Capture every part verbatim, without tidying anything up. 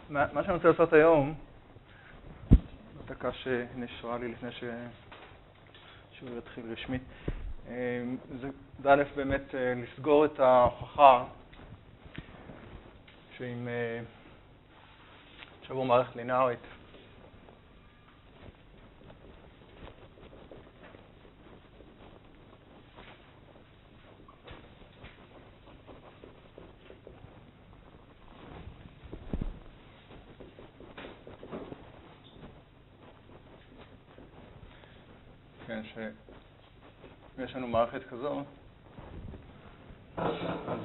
מה, מה שאני רוצה לעשות היום, דקה שנשארה לי לפני ש... שהוא יתחיל רשמית, זה, זה א' באמת לסגור את ההוכחה שעם שבוע מערכת לינארית כן, שיש לנו מערכת כזו, אז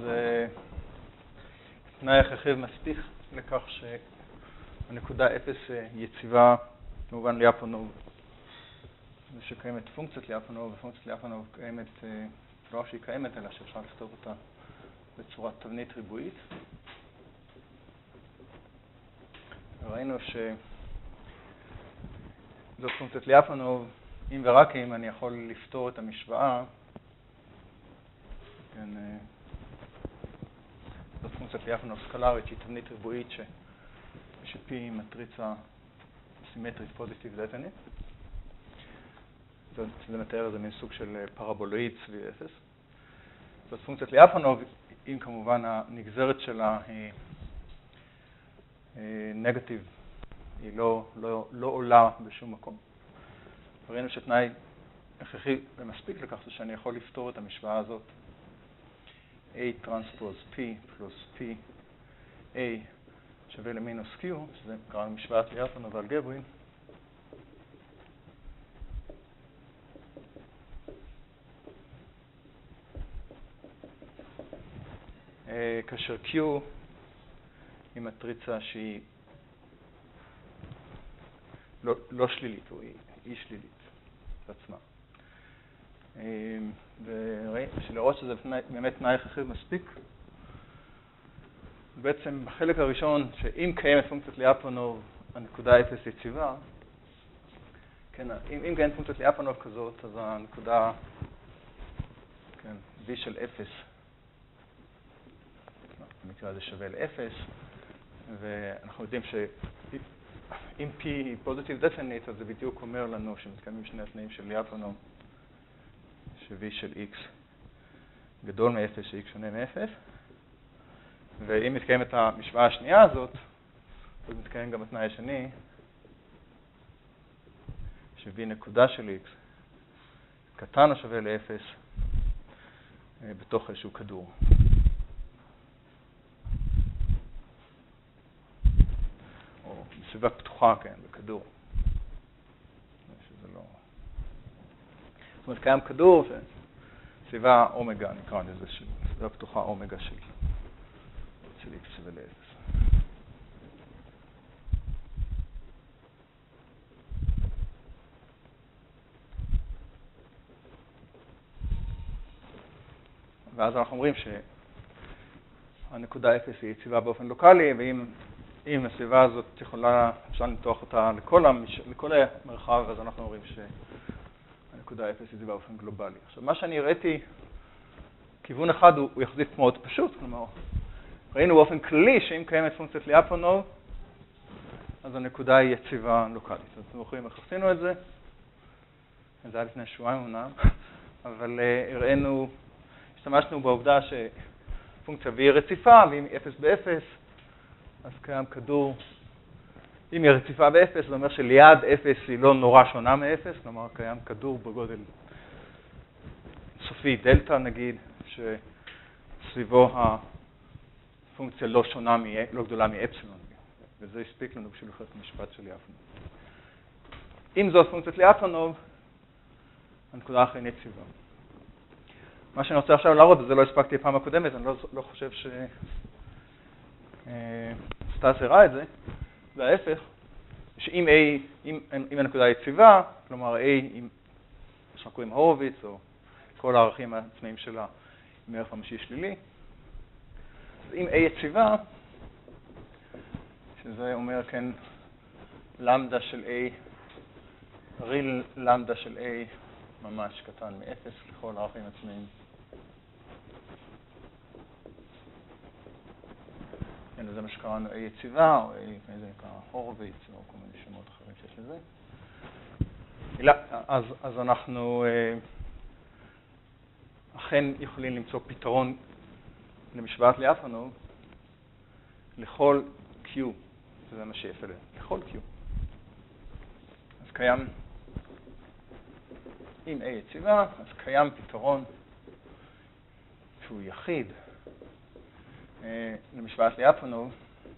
תנאי הכרחי מספיק לכך שהנקודה אפס יציבה, כמובן ליאפונוב, ושקיימת פונקציית ליאפונוב, ופונקציית ליאפונוב קיימת, לא שהיא קיימת, אלא שאפשר לכתוב אותה בצורת תבנית ריבועית. ראינו שזאת פונקציית ליאפונוב, אם ורק אם אני יכול לפתור את המשוואה, כן, זאת פונקציית ליאפונוב סקלרית, שהיא תבנית ריבועית ש... ש-P היא מטריצה סימטרית פוזיטיב דטנית. זה מתאר איזה מין סוג של פרבולואיד סביב אפס. זאת פונקציית ליאפונוב, אם כמובן הנגזרת שלה היא נגטיב, היא לא, לא, לא עולה בשום מקום. ראינו שתנאי הכרחי ומספיק לכך שאני יכול לפתור את המשוואה הזאת A טרנספוז P פלוס P A שווה למינוס Q, שזה קרא משוואת ליאפונוב אלגברית. כאשר Q היא מטריצה שהיא לא, לא שלילית, או היא, היא שלילית בעצמה. ולראות שזה באמת תנאי הכרחי מספיק, בעצם בחלק הראשון, שאם קיימת פונקציית ליאפונוב, הנקודה אפס יציבה, כן, אם, אם קיימת פונקציית ליאפונוב כזאת, אז הנקודה, כן, V של אפס, במקרה הזה שווה ל-אפס, ואנחנו יודעים שאם P היא פוזיטיב דטנית, אז זה בדיוק אומר לנו שמתקיימים שני התנאים של ליאפונוב, ש-V של X גדול מ-אפס, ש-X שונה מ-אפס, ואם מתקיים את המשוואה השנייה הזאת, אז מתקיים גם התנאי השני, ש-V נקודה של X קטן או שווה ל-אפס בתוך איזשהו כדור. או בסביבה פתוחה, כן, בכדור. שזה לא... זאת אומרת, קיים כדור, סביבה אומגה, נקרא לזה, סביבה פתוחה אומגה של, של X שווה ל-אפס. ואז אנחנו אומרים שהנקודה אפס היא יציבה באופן לוקלי, ואם אם הסביבה הזאת יכולה, אפשר למתוח אותה לכל, המש... לכל המרחב, אז אנחנו אומרים שהנקודה אפס היא יציבה באופן גלובלי. עכשיו, מה שאני הראיתי, כיוון אחד הוא, הוא יחזיק מאוד פשוט, כלומר, ראינו באופן כללי שאם קיימת פונקציית ליאפונוב, אז הנקודה היא יציבה לוקלית. אז אתם זוכרים איך עשינו את זה? זה היה לפני שבועיים אומנם, אבל uh, הראינו, השתמשנו בעובדה שפונקציה V היא רציפה, ואם היא אפס באפס, אז קיים כדור, אם היא רציפה באפס, זה אומר שליד אפס היא לא נורא שונה מאפס, כלומר קיים כדור בגודל סופי דלטה נגיד, שסביבו הפונקציה לא שונה, לא גדולה מאפסילון, וזה הספיק לנו בשביל לחיות המשפט של ליאפונוב. אם זאת פונקציית ליאפונוב, הנקודה אחרי יציבה. מה שאני רוצה עכשיו להראות, וזה לא הספקתי פעם הקודמת, אני לא, לא חושב ש... סטאס הראה את זה, וההפך, שאם A, אם, אם הנקודה יציבה, כלומר A, אם שאנחנו קוראים הורוביץ, או כל הערכים העצמאיים שלה עם ערך ממשי שלילי, אז אם A יציבה, שזה אומר, כן, למדה של A, ריל למדה של A ממש קטן מ-אפס לכל הערכים העצמאיים. כן, זה מה שקראנו A יציבה, או A, זה נקרא הורוביץ, או כל מיני שמות אחרים שיש לזה. אז, אז אנחנו אה, אכן יכולים למצוא פתרון למשוואת ליאפנוב לכל Q, שזה מה שיפה לזה, לכל Q. אז קיים, אם A יציבה, אז קיים פתרון שהוא יחיד אה, למשוואת ליאפנוב,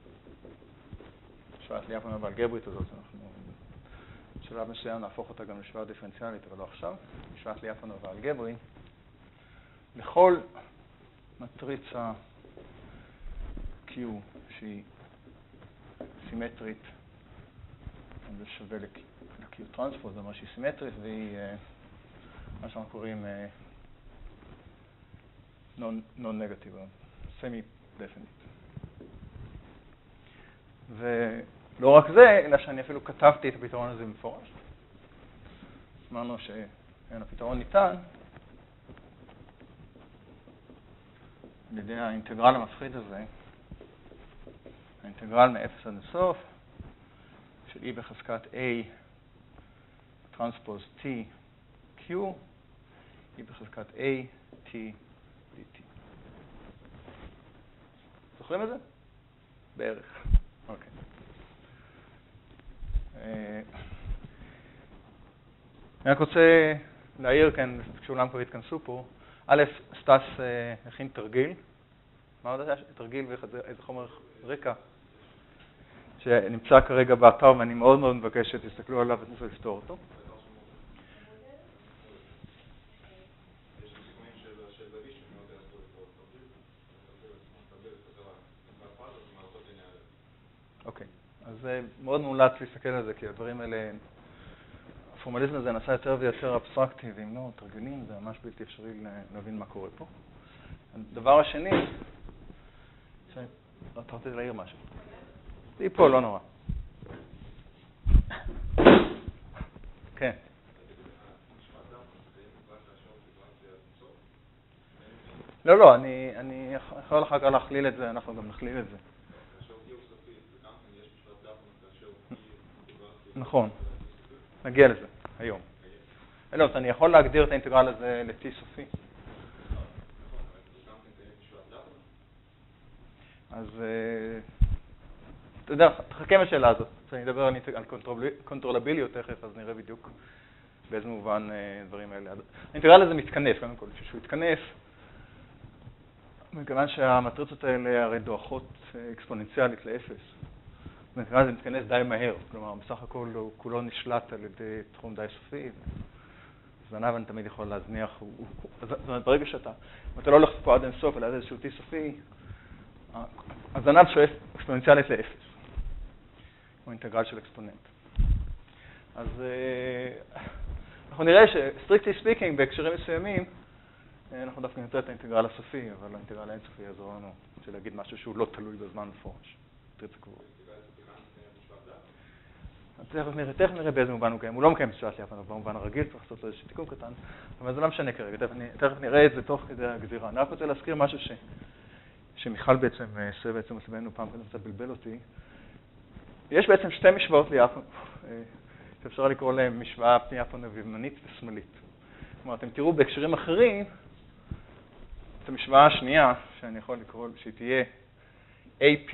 משוואת ליאפנוב האלגברית הזאת, אנחנו בשלב מסוים נהפוך אותה גם למשוואה דיפרנציאלית, אבל לא עכשיו, משוואת ליאפנוב האלגברית, לכל מטריצה Q שהיא סימטרית, זה שווה ל-Q טרנספוז, זה אומר שהיא סימטרית, והיא מה שאנחנו קוראים non-negative, semi-definite. ולא רק זה, אלא שאני אפילו כתבתי את הפתרון הזה במפורש. אמרנו שהפתרון ניתן על ידי האינטגרל המפחיד הזה, האינטגרל מ-אפס עד הסוף, של E בחזקת A טרנספוז T Q, E בחזקת A T dt. זוכרים את זה? בערך. אוקיי. אני רק רוצה להעיר כאן, כשאולם כבר התכנסו פה, א', סטס הכין תרגיל. מה עוד היה? תרגיל ואיזה חומר רקע שנמצא כרגע באתר, ואני מאוד מאוד מבקש שתסתכלו עליו ותנסו לפתור אותו. אוקיי, אז מאוד מומלץ להסתכל על זה, כי הדברים האלה, הפורמליזם הזה נעשה יותר ויותר אבסטרקטי, ואם לא, תרגילים, זה ממש בלתי אפשרי להבין מה קורה פה. הדבר השני, אתה רוצה להעיר משהו? זה פה, לא נורא. כן. לא, לא, אני יכול אחר כך להכליל את זה, אנחנו גם נכליל את זה. נכון, נגיע לזה היום. לא, אני יכול להגדיר את האינטגרל הזה ל-T סופי. אז אתה יודע, תחכה מהשאלה הזאת. כשאני אדבר על קונטרולביליות תכף, אז נראה בדיוק באיזה מובן דברים האלה. האינטגרל הזה מתכנס, קודם כל, כשהוא יתכנס, מכיוון שהמטריצות האלה הרי דועכות אקספוננציאלית לאפס. האינטגרל הזה מתכנס די מהר, כלומר, בסך הכל הוא כולו נשלט על ידי תחום די סופי. זנב אני תמיד יכול להזניח, זאת אומרת, ברגע שאתה, אם אתה לא הולך פה עד אינסוף, אלא עד איזשהו T סופי, הזנב שואף אקספוננציאלית לאפס. הוא אינטגרל של אקספוננט. אז אנחנו נראה שסטריקטי ספיקינג בהקשרים מסוימים, אנחנו דווקא נמצא את האינטגרל הסופי, אבל האינטגרל האינסופי יעזור לנו של להגיד משהו שהוא לא תלוי בזמן מפורש. מטריצה קבועה. תכף נראה, תכף נראה באיזה מובן הוא קיים. הוא לא מקיים משוואת ליאפנוב במובן הרגיל, צריך לעשות לו איזשהו תיקון קטן, אבל זה לא משנה כרגע, תכף נראה את זה תוך כדי הגזירה. אני רק רוצה להזכיר משהו ש... שמיכל בעצם עושה בעצם מסביבנו פעם קודם קצת בלבל אותי. יש בעצם שתי משוואות ליאפנוב, שאפשר לקרוא להם משוואה ליאפנוב ימנית ושמאלית. כלומר, אתם תראו בהקשרים אחרים, את המשוואה השנייה, שאני יכול לקרוא, שהיא תהיה A P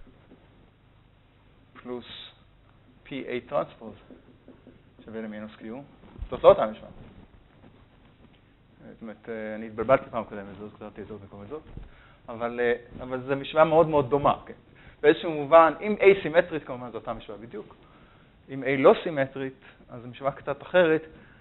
פלוס P A טרנספוז שווה למינוס Q. זאת לא אותה משוואה. זאת אומרת, אני התבלבלתי פעם קודם, זאת קראתי את זאת וכל זאת. אבל, אבל זו משוואה מאוד מאוד דומה, כן? באיזשהו מובן, אם A סימטרית, כמובן, זו אותה משוואה בדיוק. אם A לא סימטרית, אז זו משוואה קצת אחרת,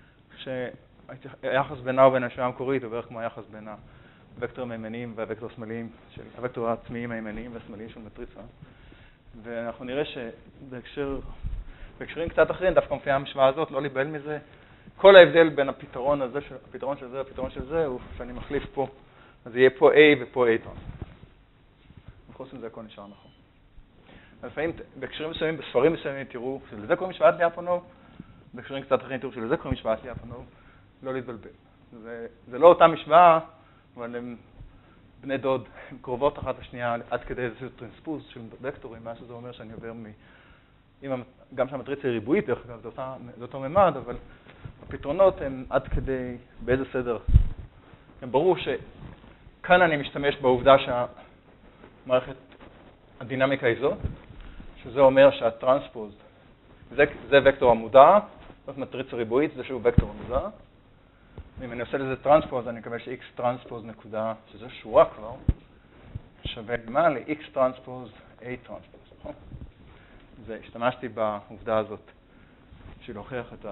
שהיחס בינה ובין המשוואה המקורית הוא בערך כמו היחס בין הוקטורים הימניים והוקטורים השמאליים, של הוקטורים העצמיים הימניים והשמאליים של מטריצה. ואנחנו נראה שבהקשר, בהקשרים קצת אחרים, דווקא מופיעה המשוואה הזאת, לא להיבהל מזה. כל ההבדל בין הפתרון הזה, הפתרון של זה, הפתרון של זה, הוא שאני מחליף פה, אז יהיה פה A ופה A טרנספוז. בחוץ מזה הכל נשאר נכון. אז לפעמים, בהקשרים מסוימים, בספרים מסוימים, תראו שלזה קוראים משוואת ליאפנוב, בהקשרים קצת אחרים תראו שלזה קוראים משוואת ליאפנוב, לא להתבלבל. זה, זה לא אותה משוואה, אבל הם בני דוד, הן קרובות אחת לשנייה עד כדי איזשהו טרנספוז של וקטורים, מה שזה אומר שאני עובר מ... גם שהמטריצה היא ריבועית, דרך אגב, זה, אותה, זה אותו ממד, אבל הפתרונות הם עד כדי באיזה סדר. הם ברור שכאן אני משתמש בעובדה שהמערכת, הדינמיקה היא זאת, שזה אומר שהטרנספוז, זה, זה וקטור המודע, זאת מטריצה ריבועית, זה שהוא וקטור המודע. ואם אני עושה לזה טרנספוז, אני מקבל ש-x טרנספוז נקודה, שזה שורה כבר, שווה מה ל-x טרנספוז a טרנספוז, נכון? זה, השתמשתי בעובדה הזאת בשביל להוכיח את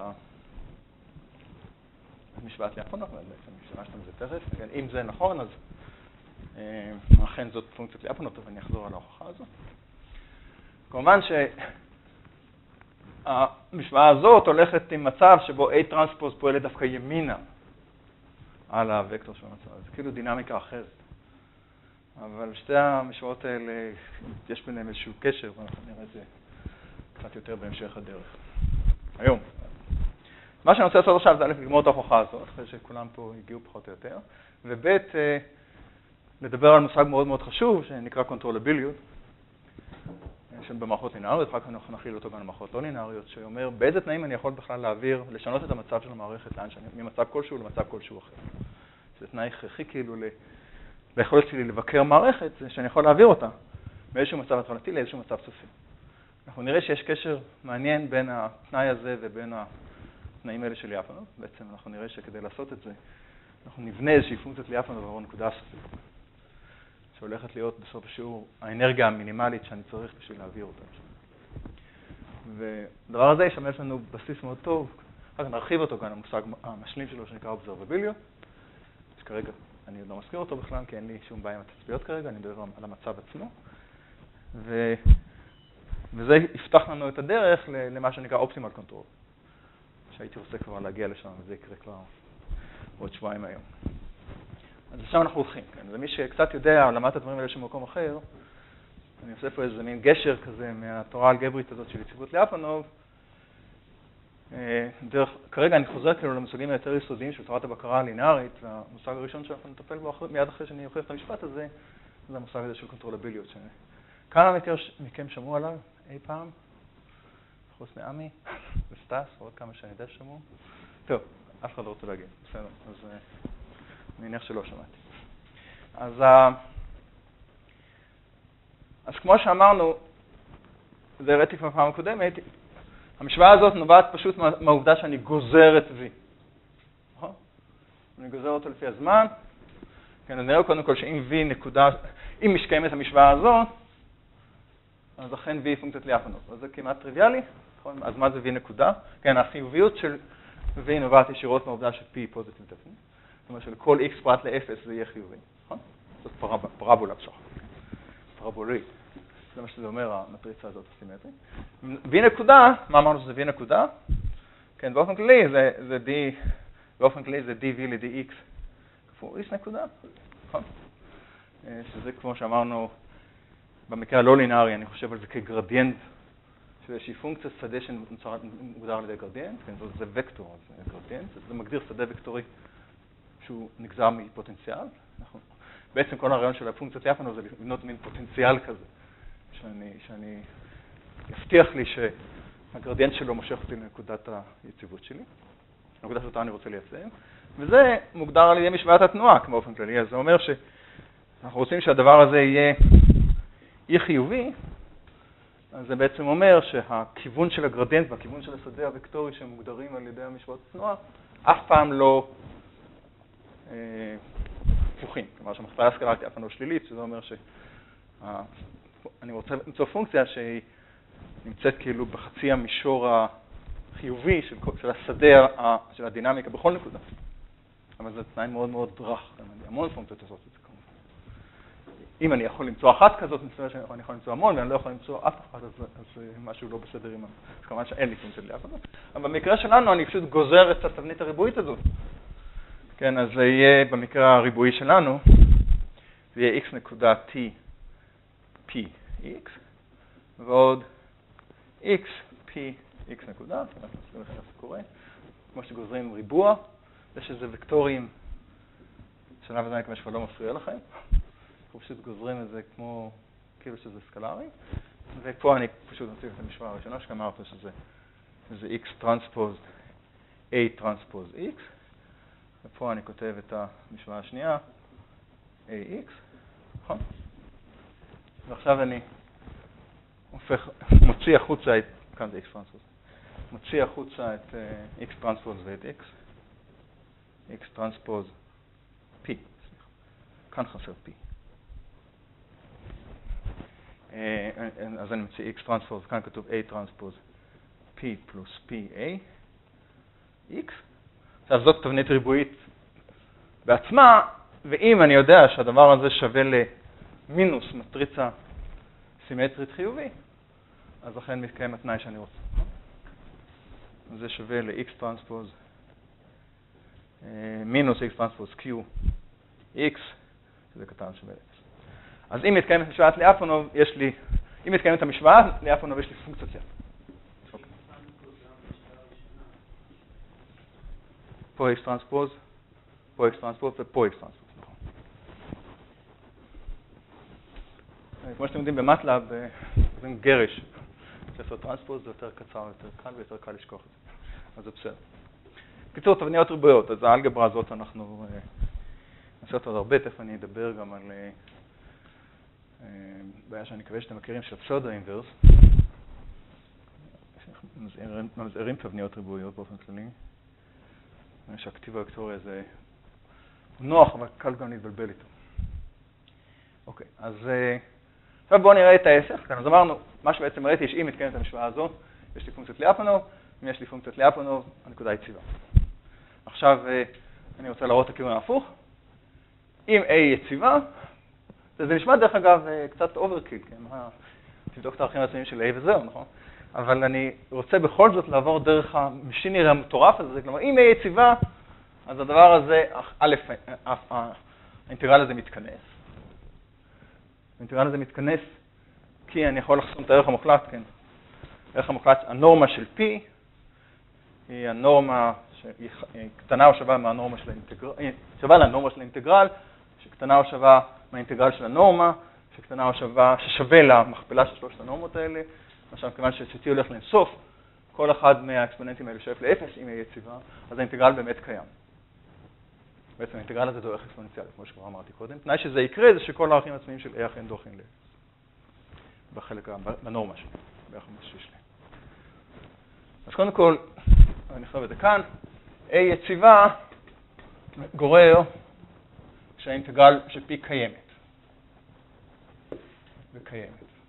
המשוואת ליאפונוב, בעצם השתמשתי בזה תכף. אם זה נכון, אז אה, אכן זאת פונקציית ליאפונוב, ואני אחזור על ההוכחה הזאת. כמובן שהמשוואה הזאת הולכת עם מצב שבו a טרנספוז פועלת דווקא ימינה על הוקטור של המצב. זה כאילו דינמיקה אחרת. אבל שתי המשוואות האלה, יש ביניהם איזשהו קשר, ואנחנו נראה את זה קצת יותר בהמשך הדרך. היום. מה שאני רוצה לעשות עכשיו זה א' לגמור את ההוכחה הזאת, אחרי שכולם פה הגיעו פחות או יותר, וב' לדבר על מושג מאוד מאוד חשוב, שנקרא קונטרולביליות, במערכות לינאריות, אחר כך אנחנו נכליל אותו גם למערכות לא לינאריות, שאומר באיזה תנאים אני יכול בכלל להעביר, לשנות את המצב של המערכת לאן שאני, ממצב כלשהו למצב כלשהו אחר. זה תנאי הכרחי כאילו ליכולת שלי לבקר מערכת, זה שאני יכול להעביר אותה מאיזשהו מצב התחלתי לאיזשהו מצב סופי. אנחנו נראה שיש קשר מעניין בין התנאי הזה ובין התנאים האלה של ליאפונוב. בעצם אנחנו נראה שכדי לעשות את זה, אנחנו נבנה איזושהי פונקציית ליאפונוב עבור נקודה סופית, שהולכת להיות בסוף השיעור האנרגיה המינימלית שאני צריך בשביל להעביר אותה. ודבר הזה ישמש לנו בסיס מאוד טוב, אחר כך נרחיב אותו כאן, המושג המשלים שלו שנקרא אובזרבביליות, שכרגע אני עוד לא מזכיר אותו בכלל, כי אין לי שום בעיה עם התצפיות כרגע, אני מדבר על המצב עצמו. ו... וזה יפתח לנו את הדרך למה שנקרא אופטימל קונטרול, שהייתי רוצה כבר להגיע לשם, וזה יקרה כבר עוד שבועיים היום. אז לשם אנחנו הולכים, כן? ומי שקצת יודע, למד את הדברים האלה של מקום אחר, אני עושה פה איזה מין גשר כזה מהתורה האלגברית הזאת של יציבות ליאפונוב. דרך, כרגע אני חוזר כאילו למושגים היותר יסודיים של תורת הבקרה הלינארית, והמושג הראשון שאנחנו נטפל בו מיד אחרי שאני אוכיח את המשפט הזה, זה המושג הזה של קונטרולביליות. כמה מכם שמעו עליו אי פעם? חוץ מעמי וסטס, ועוד כמה שאני יודע שמעו. טוב, אף אחד לא רוצה להגיד, בסדר, אז אני מניח שלא שמעתי. אז, אז כמו שאמרנו, זה הראיתי כבר פעם הקודמת, המשוואה הזאת נובעת פשוט מהעובדה שאני גוזר את V. נכון? אני גוזר אותו לפי הזמן. כן, אני נראה קודם כל שאם V נקודה, אם משקיים את המשוואה הזאת, אז אכן V היא פונקציית ליאפונוב. אז זה כמעט טריוויאלי. נכון? אז מה זה V נקודה? כן, החיוביות של V נובעת ישירות מהעובדה ש-P היא פוזיטיב דפנית. זאת אומרת שלכל X פרט ל-אפס זה יהיה חיובי. נכון? זאת פרב, פרבולה בסך. פרבולית. זה מה שזה אומר, המטריצה הזאת הסימטרית. V נקודה, מה אמרנו שזה V נקודה? כן, באופן כללי זה, זה D, באופן כללי זה dV ל-dx כפול X נקודה, נכון? שזה כמו שאמרנו, במקרה הלא לינארי, אני חושב על זה כגרדיאנט, שאיזושהי פונקציה שדה שמוגדר על ידי גרדיאנט, כן, זה וקטור, זה גרדיאנט, זה מגדיר שדה וקטורי שהוא נגזר מפוטנציאל. אנחנו, בעצם כל הרעיון של הפונקציית ליאפונוב זה לבנות מין פוטנציאל כזה, שאני, שאני יבטיח לי שהגרדיאנט שלו מושך אותי לנקודת היציבות שלי, נקודה שאותה אני רוצה ליישם, וזה מוגדר על ידי משוואת התנועה, כמו באופן כללי. אז זה אומר שאנחנו רוצים שהדבר הזה יהיה אי חיובי, אז זה בעצם אומר שהכיוון של הגרדיאנט והכיוון של השדה הוקטורי שמוגדרים על ידי המשוואת התנועה, אף פעם לא הפוכים. כלומר, שהמכפלה הסקלרית אף פעם לא שלילית, שזה אומר שאני רוצה למצוא פונקציה שהיא נמצאת כאילו בחצי המישור החיובי של, של השדה של הדינמיקה בכל נקודה. אבל זה תנאי מאוד מאוד רך, המון פונקציות לעשות את זה כמובן. אם אני יכול למצוא אחת כזאת, אני יכול למצוא המון, ואני לא יכול למצוא אף אחת, אז, אז משהו לא בסדר עם... אז כמובן שאין לי פונקציה ליאפונוב. אבל במקרה שלנו אני פשוט גוזר את התבנית הריבועית הזאת. כן, אז זה יהיה במקרה הריבועי שלנו, זה יהיה x נקודה t p x, ועוד x p x נקודה, אנחנו נסכים לכם איך זה קורה, כמו שגוזרים ריבוע, יש איזה וקטורים, שלב הזה אני כבר לא מפריע לכם, אנחנו פשוט גוזרים את זה כמו, כאילו שזה סקלרי, ופה אני פשוט נציג את המשוואה הראשונה שכמרת שזה, שזה x טרנספוז a טרנספוז x, ופה אני כותב את המשוואה השנייה, ax, נכון? ועכשיו אני הופך, מוציא החוצה את, כאן זה x טרנספוז, מוציא החוצה את uh, x טרנספוז ואת x, x טרנספוז p, סליחה, כאן חסר p. Uh, אז אני מוציא x טרנספוז, כאן כתוב a טרנספוז p פלוס pa, x. עכשיו זאת תבנית ריבועית בעצמה, ואם אני יודע שהדבר הזה שווה למינוס מטריצה סימטרית חיובי, אז אכן מתקיים התנאי שאני רוצה. אז זה שווה ל-x טרנספוז מינוס x טרנספוז q x, שזה קטן שווה ל-אפס. אז אם מתקיימת משוואת ליאפונוב, יש לי, אם מתקיימת המשוואה ליאפונוב, יש לי פונקציית ליאפונוב. פה x טרנספוז, פה x טרנספוז ופה x טרנספוז. כמו שאתם יודעים, במטלאב, זה גרש. לעשות טרנספוז זה יותר קצר, יותר קל ויותר קל לשכוח את זה. אז זה בסדר. קיצור, תבניות ריבועיות, אז האלגברה הזאת אנחנו נעשה אותה עוד הרבה, תכף אני אדבר גם על בעיה שאני מקווה שאתם מכירים של פסאודו אינברס. ממזערים תבניות ריבועיות באופן כללי. שהכתיב האקטורי הזה הוא נוח, אבל קל גם להתבלבל איתו. אוקיי, אז עכשיו בואו נראה את ההפך. כאן אז אמרנו, מה שבעצם ראיתי, שאם מתקיימת את המשוואה הזו, יש לי פונקציית ליאפונוב, אם יש לי פונקציית ליאפונוב, הנקודה יציבה. עכשיו אני רוצה להראות את הכיוון ההפוך. אם A יציבה, זה נשמע דרך אגב קצת אוברקיל, כן? תבדוק את הערכים העצמיים של A וזהו, נכון? אבל אני רוצה בכל זאת לעבור דרך המשינרי המטורף הזה, כלומר, אם A יציבה, אז הדבר הזה, א', האינטגרל הזה מתכנס. האינטגרל הזה מתכנס כי אני יכול לחסום את הערך המוחלט, כן? הערך המוחלט, הנורמה של P, היא הנורמה שהיא קטנה או שווה מהנורמה של האינטגרל, שווה לנורמה של האינטגרל, שקטנה או שווה מהאינטגרל של הנורמה, שקטנה או שווה, ששווה למכפלה של שלושת הנורמות האלה. עכשיו, כיוון ש-T הולך לאינסוף, כל אחד מהאקספוננטים האלה שואף לאפס, אם היא יציבה, אז האינטגרל באמת קיים. בעצם האינטגרל הזה דורך אקספוננציאלי, כמו שכבר אמרתי קודם. תנאי שזה יקרה זה שכל הערכים העצמיים של A אכן דורכים לאפס. בחלק, בנורמה שלי, ביחד משהו שלי. אז קודם כל, אני נכתוב את זה כאן, A יציבה גורר שהאינטגרל של P קיימת. וקיימת.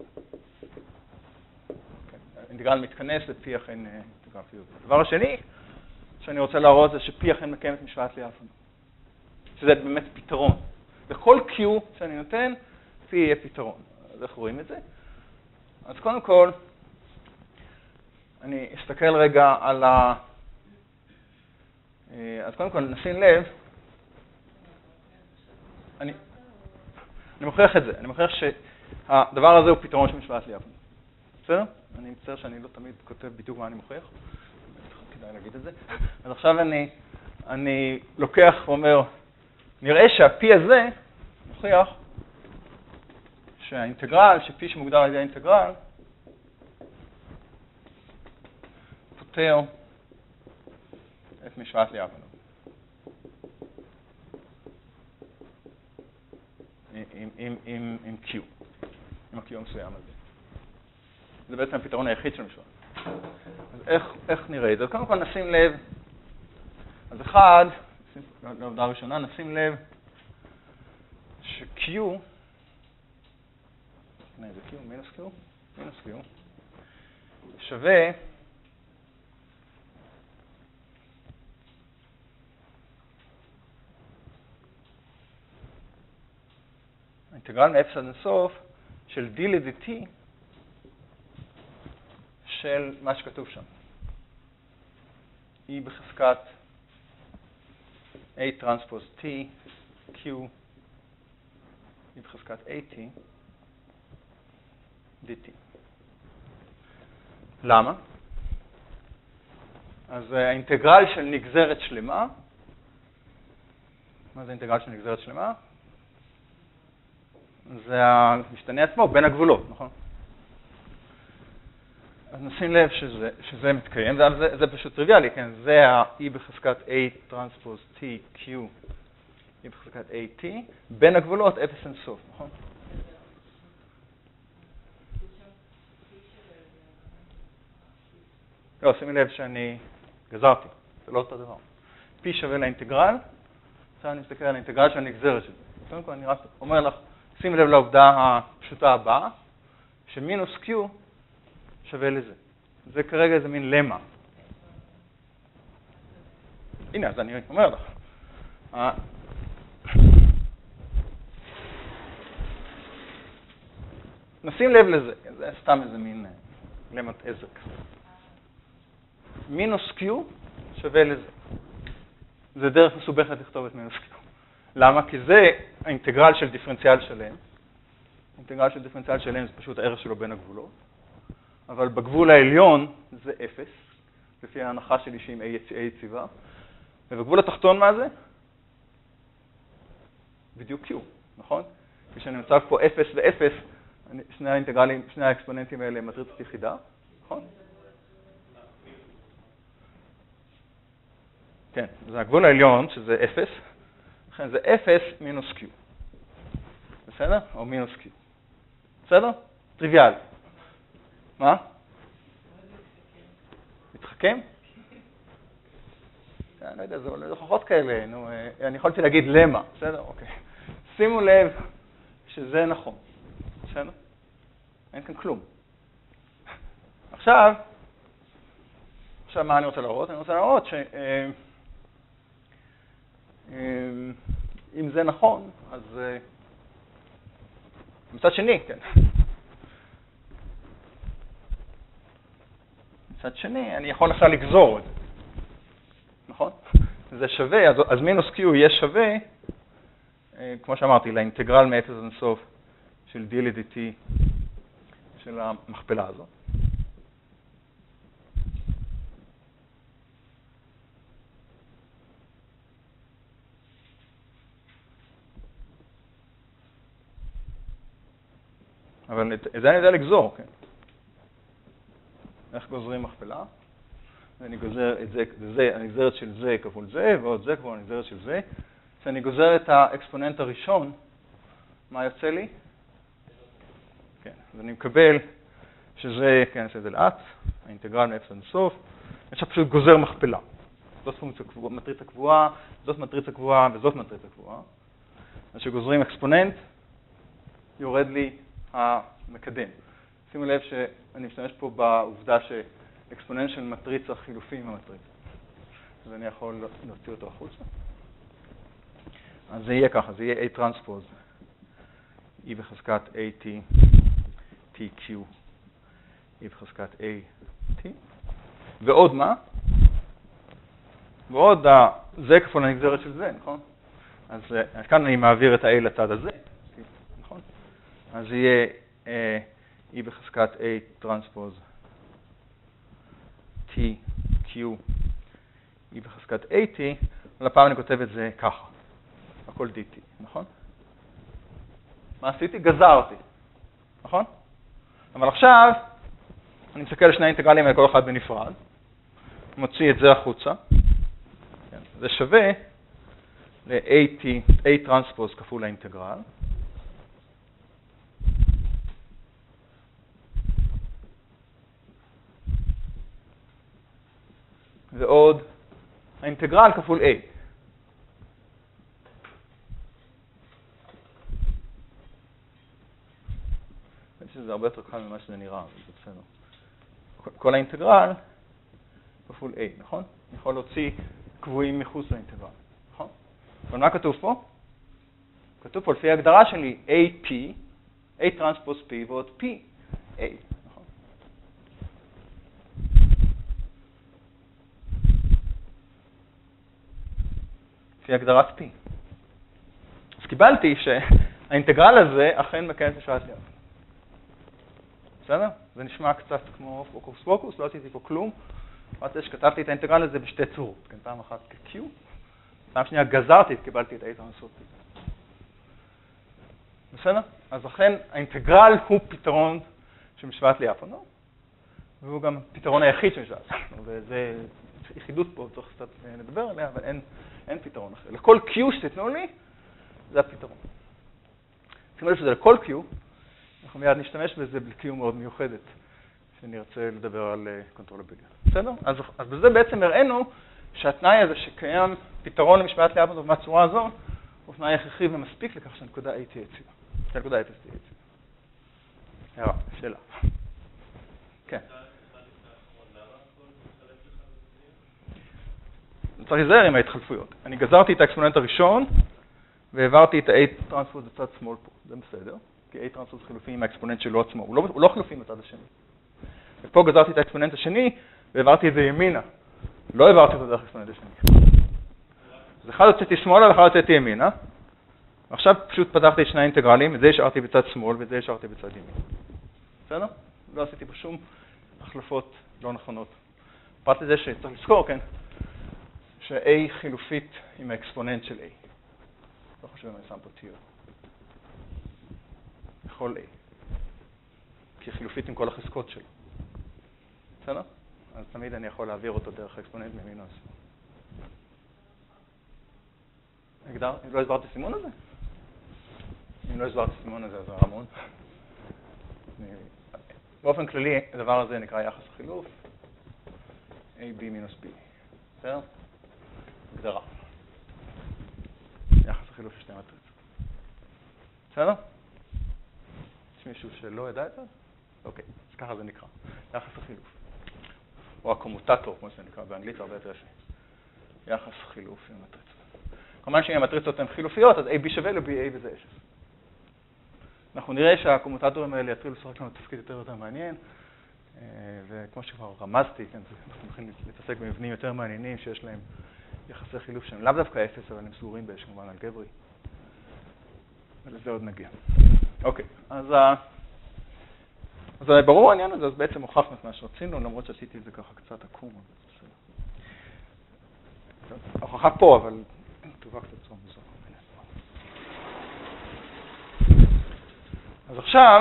האינטגרל מתכנס ו-P אכן אינטגרל חיובי. הדבר השני שאני רוצה להראות זה ש-P אכן מקיימת משוואת ליאפונוב. שזה באמת פתרון. בכל Q שאני נותן, P יהיה פתרון. אז איך רואים את זה? אז קודם כל, אני אסתכל רגע על ה... אז קודם כל נשים לב, אני, אני מוכיח את זה, אני מוכיח שהדבר הזה הוא פתרון של משוואת ליאפונוב. בסדר? אני מצטער שאני לא תמיד כותב בדיוק מה אני מוכיח, כדאי להגיד את זה. אז עכשיו אני, אני לוקח ואומר, נראה שה-P הזה מוכיח שהאינטגרל, ש-P שמוגדר על ידי האינטגרל, פותר את משוואת ליאפונוב. עם, עם, עם, עם Q, עם ה-Q המסוים הזה. זה בעצם הפתרון היחיד של משוואה. אז איך, איך נראה את זה? קודם כל נשים לב, אז אחד, לעובדה הראשונה, נשים לב ש-Q, הנה זה Q, מינוס Q, מינוס Q, שווה האינטגרל מ-אפס עד אינסוף של d ל-dt של מה שכתוב שם. E בחזקת A טרנספוז T, Q, E בחזקת A T, dt. למה? אז האינטגרל של נגזרת שלמה, מה זה אינטגרל של נגזרת שלמה? זה המשתנה עצמו בין הגבולות, נכון? אז נשים לב שזה, שזה מתקיים, זה, זה פשוט טריוויאלי, כן? זה ה-E בחזקת A טרנספוז T, Q, E בחזקת A, T, בין הגבולות אפס אינסוף, נכון? לא, שימי לב שאני גזרתי, זה לא אותו דבר. P שווה לאינטגרל, עכשיו אני מסתכל על האינטגרל של הנגזרת של זה. קודם כל אני רק אומר לך, שימי לב לעובדה הפשוטה הבאה, שמינוס Q שווה לזה. זה כרגע איזה מין למה. הנה, אז אני אומר לך. נשים לב לזה, זה סתם איזה מין למת עזר כזה. מינוס Q שווה לזה. זה דרך מסובכת לכתוב את מינוס Q. למה? כי זה האינטגרל של דיפרנציאל שלם. האינטגרל של דיפרנציאל שלם זה פשוט הערך שלו בין הגבולות. אבל בגבול העליון זה אפס, לפי ההנחה שלי שהיא A יציבה. ובגבול התחתון מה זה? בדיוק Q, נכון? כשאני מצב פה אפס ו-אפס, שני האינטגרלים, שני האקספוננטים האלה הם מטריצת יחידה, נכון? כן, זה הגבול העליון, שזה אפס, לכן זה אפס מינוס Q. בסדר? או מינוס Q. בסדר? טריוויאלי. מה? מתחכם? אני לא יודע, זה הוכחות כאלה, נו, אני יכולתי להגיד למה, בסדר? אוקיי. שימו לב שזה נכון, בסדר? אין כאן כלום. עכשיו, עכשיו מה אני רוצה להראות? אני רוצה להראות שאם זה נכון, אז מצד שני, כן. מצד שני, אני יכול עכשיו לגזור את זה. נכון? זה שווה, אז, אז מינוס Q יהיה שווה, כמו שאמרתי, לאינטגרל מ-אפס עד אינסוף של d ל-dt של המכפלה הזו. אבל את זה אני יודע לגזור, כן? איך גוזרים מכפלה? אני גוזר את זה, זה, הנגזרת של זה כפול זה, ועוד זה כפול הנגזרת של זה. כשאני גוזר את האקספוננט הראשון, מה יוצא לי? כן, אז אני מקבל שזה, כן, נעשה את זה לאט, האינטגרל מאפס עד אינסוף, יש פשוט גוזר מכפלה. זאת פונקציה קבועה, מטריצה קבועה, זאת מטריצה קבועה וזאת מטריצה קבועה. אז כשגוזרים אקספוננט, יורד לי המקדם. שימו לב שאני משתמש פה בעובדה שאקספוננט של מטריצה חילופי עם המטריצה. אז אני יכול להוציא אותו החוצה. אז זה יהיה ככה, זה יהיה A טרנספוז, E בחזקת A T, T Q, E בחזקת A T. ועוד מה? ועוד זה כפול הנגזרת של זה, נכון? אז כאן אני מעביר את ה-A לצד הזה, נכון? אז יהיה E בחזקת A טרנספוז T, Q, E בחזקת A T, ולפעם אני כותב את זה ככה, הכל די טי, נכון? מה עשיתי? גזרתי, נכון? אבל עכשיו אני מסתכל על שני האינטגרלים האלה, כל אחד בנפרד, מוציא את זה החוצה, זה שווה ל-A T, A טרנספוז כפול האינטגרל, ועוד האינטגרל כפול A. זה הרבה יותר קל ממה שזה נראה, זה בסדר. כל האינטגרל כפול A, נכון? אני יכול להוציא קבועים מחוץ לאינטגרל, נכון? אבל מה כתוב פה? כתוב פה לפי ההגדרה שלי A P, A טרנספוז P ועוד P, A, נכון? לפי הגדרת P. אז קיבלתי שהאינטגרל הזה אכן מקיים את השעת יד. בסדר? זה נשמע קצת כמו פוקוס פוקוס, לא עשיתי פה כלום. ראיתי שכתבתי את האינטגרל הזה בשתי צורות. כן, פעם אחת כ-Q, פעם שנייה גזרתי, קיבלתי את A טרנספוז P. בסדר? אז לכן האינטגרל הוא פתרון של משוואת ליאפונוב, והוא גם הפתרון היחיד של משוואת ליאפונוב, וזה יחידות פה, צריך קצת לדבר עליה, אבל אין, אין פתרון אחר. לכל Q שתתנו לי, זה הפתרון. שימו לב שזה לכל Q, אנחנו מיד נשתמש בזה ב-Q מאוד מיוחדת, שנרצה לדבר על קונטרולביליות. בסדר? אז, אז בזה בעצם הראינו שהתנאי הזה שקיים פתרון למשוואת ליאפונוב מהצורה הזו, הוא תנאי הכרחי ומספיק לכך שהנקודה A תהיה יציבה. שהנקודה אפס תהיה יציבה. הערה, שאלה. כן. צריך להיזהר עם ההתחלפויות. אני גזרתי את האקספוננט הראשון, והעברתי את ה-A טרנספוז לצד שמאל פה. זה בסדר, כי A טרנספוז חילופי עם האקספוננט שלו עצמו. הוא לא, הוא לא חילופי בצד השני. ופה גזרתי את האקספוננט השני, והעברתי את זה ימינה. לא העברתי את זה דרך האקספוננט השני. אז אחד הוצאתי שמאלה ואחד הוצאתי ימינה. ועכשיו פשוט פתחתי את שני האינטגרלים, את זה השארתי בצד שמאל ואת זה השארתי בצד ימין. בסדר? לא עשיתי פה שום החלפות לא נכונות. פרט לזה שצריך לזכור, כן, ש-A חילופית עם האקספוננט של A. לא חושב אם אני שם פה טיר. בכל A. כי חילופית עם כל החזקות שלו. בסדר? אז תמיד אני יכול להעביר אותו דרך האקספוננט מימין או שמאל. הגדר? אם לא הסברתי סימון הזה? אם לא הסברתי סימון הזה, אז זה המון. באופן כללי, הדבר הזה נקרא יחס החילוף, A, B מינוס B. בסדר? הגדרה. יחס החילוף של שתי מטריצות. בסדר? יש מישהו שלא ידע את זה? אוקיי, אז ככה זה נקרא. יחס החילוף. או הקומוטטור, כמו שזה נקרא באנגלית, הרבה יותר יפה. יחס חילוף עם מטריצות. כמובן שאם המטריצות הן חילופיות, אז A, B שווה ל-B, A וזה אפס. אנחנו נראה שהקומוטטורים האלה יתחילו לשחק לנו תפקיד יותר יותר מעניין, וכמו שכבר רמזתי, כן, אנחנו הולכים להתעסק במבנים יותר מעניינים שיש להם יחסי חילוף שהם לאו דווקא אפס, אבל הם סגורים באש כמובן אלגברי. ולזה עוד נגיע. אוקיי, אז, אז ברור העניין הזה, אז בעצם הוכחנו את מה שרצינו, למרות שעשיתי את זה ככה קצת עקום. ההוכחה פה, אבל טובה קצת צום בזו. אז עכשיו,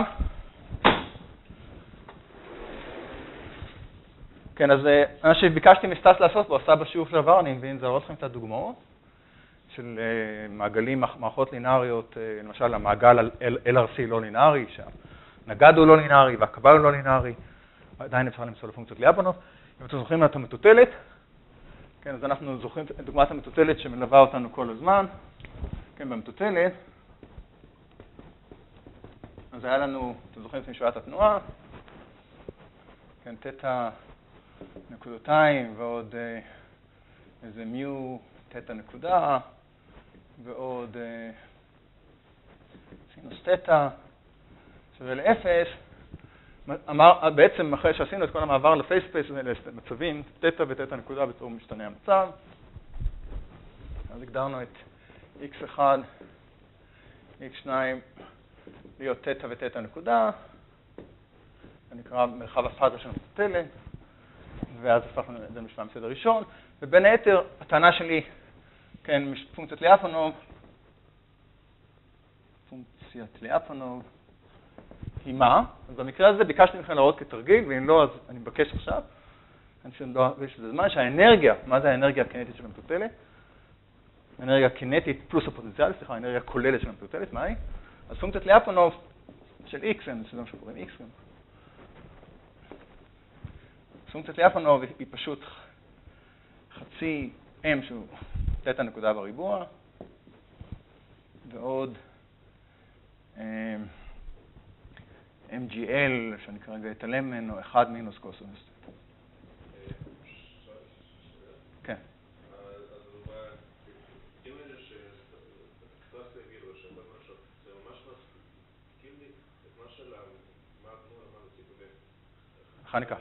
כן, אז מה שביקשתי מסטס לעשות בו, עשה בשיעור של עבר, אני מבין, זה הראש לכם את הדוגמאות של מעגלים, מערכות לינאריות, למשל המעגל אל אר סי לא לינארי, שהנגד הוא לא לינארי והקבל הוא לא לינארי, עדיין אפשר למצוא לפונקציות ליאפונוב. אם אתם זוכרים את המטוטלת, כן, אז אנחנו זוכרים את דוגמת המטוטלת שמלווה אותנו כל הזמן, כן, במטוטלת, אז היה לנו, אתם זוכרים את משוואת התנועה, כן, תטא נקודותיים ועוד אה, איזה מיו תטא נקודה ועוד אה, סינוס תטא שווה לאפס. אמר, בעצם אחרי שעשינו את כל המעבר לפייספייס למצבים, תטא ותטא נקודה בצור משתנה המצב. אז הגדרנו את איקס אחת, איקס שתיים, להיות תטא ותטא נקודה, זה נקרא מרחב הפאזה של המטוטלת, ואז הפכנו את זה למשוואה מסדר ראשון, ובין היתר, הטענה שלי, כן, פונקציית ליאפונוב, פונקציית ליאפונוב, היא מה? אז במקרה הזה ביקשתי מכם להראות כתרגיל, ואם לא, אז אני מבקש עכשיו, אני חושב שזה זמן שהאנרגיה, מה זה האנרגיה הקינטית של המטוטלת? האנרגיה הקינטית פלוס הפוטנציאל, סליחה, האנרגיה הכוללת של המטוטלת, מה היא? אז פונקציית ליאפונוב של x, שזה מה שקוראים x, פונקציית ליאפונוב היא פשוט חצי m שהוא תטא נקודה בריבוע, ועוד אם ג'י אל, שאני כרגע אתעלם ממנו, אחד מינוס קוסינוס. כן. מכניקה.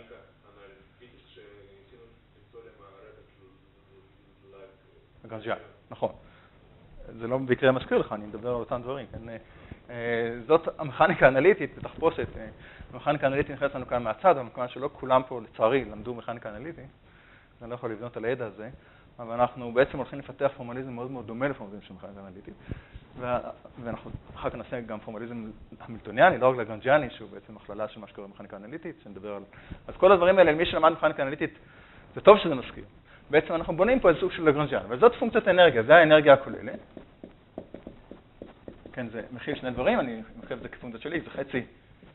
גרז'אן, נכון. זה לא במקרה מזכיר לך, אני מדבר על אותם דברים. זאת המכניקה האנליטית בתחפושת. המכניקה האנליטית נכנסת לנו כאן מהצד, אבל מכיוון שלא כולם פה לצערי למדו מכניקה אנליטית, אני לא יכול לבנות על הידע הזה, אבל אנחנו בעצם הולכים לפתח פורמליזם מאוד מאוד דומה לפורמליזם של מכניקה אנליטית. ואנחנו אחר כך נעשה גם פורמליזם המילטוניאני, לא רק לגרנג'יאני, שהוא בעצם הכללה של מה שקורה במכניקה אנליטית, שנדבר על... אז כל הדברים האלה, מי שלמד מכניקה אנליטית, זה טוב שזה מזכיר. בעצם אנחנו בונים פה איזה סוג של לגרנג'יאני, וזאת פונקציית אנרגיה, זה האנרגיה הכוללת. כן, זה מכיל שני דברים, אני מכיל את זה כפונקציה של x, זה חצי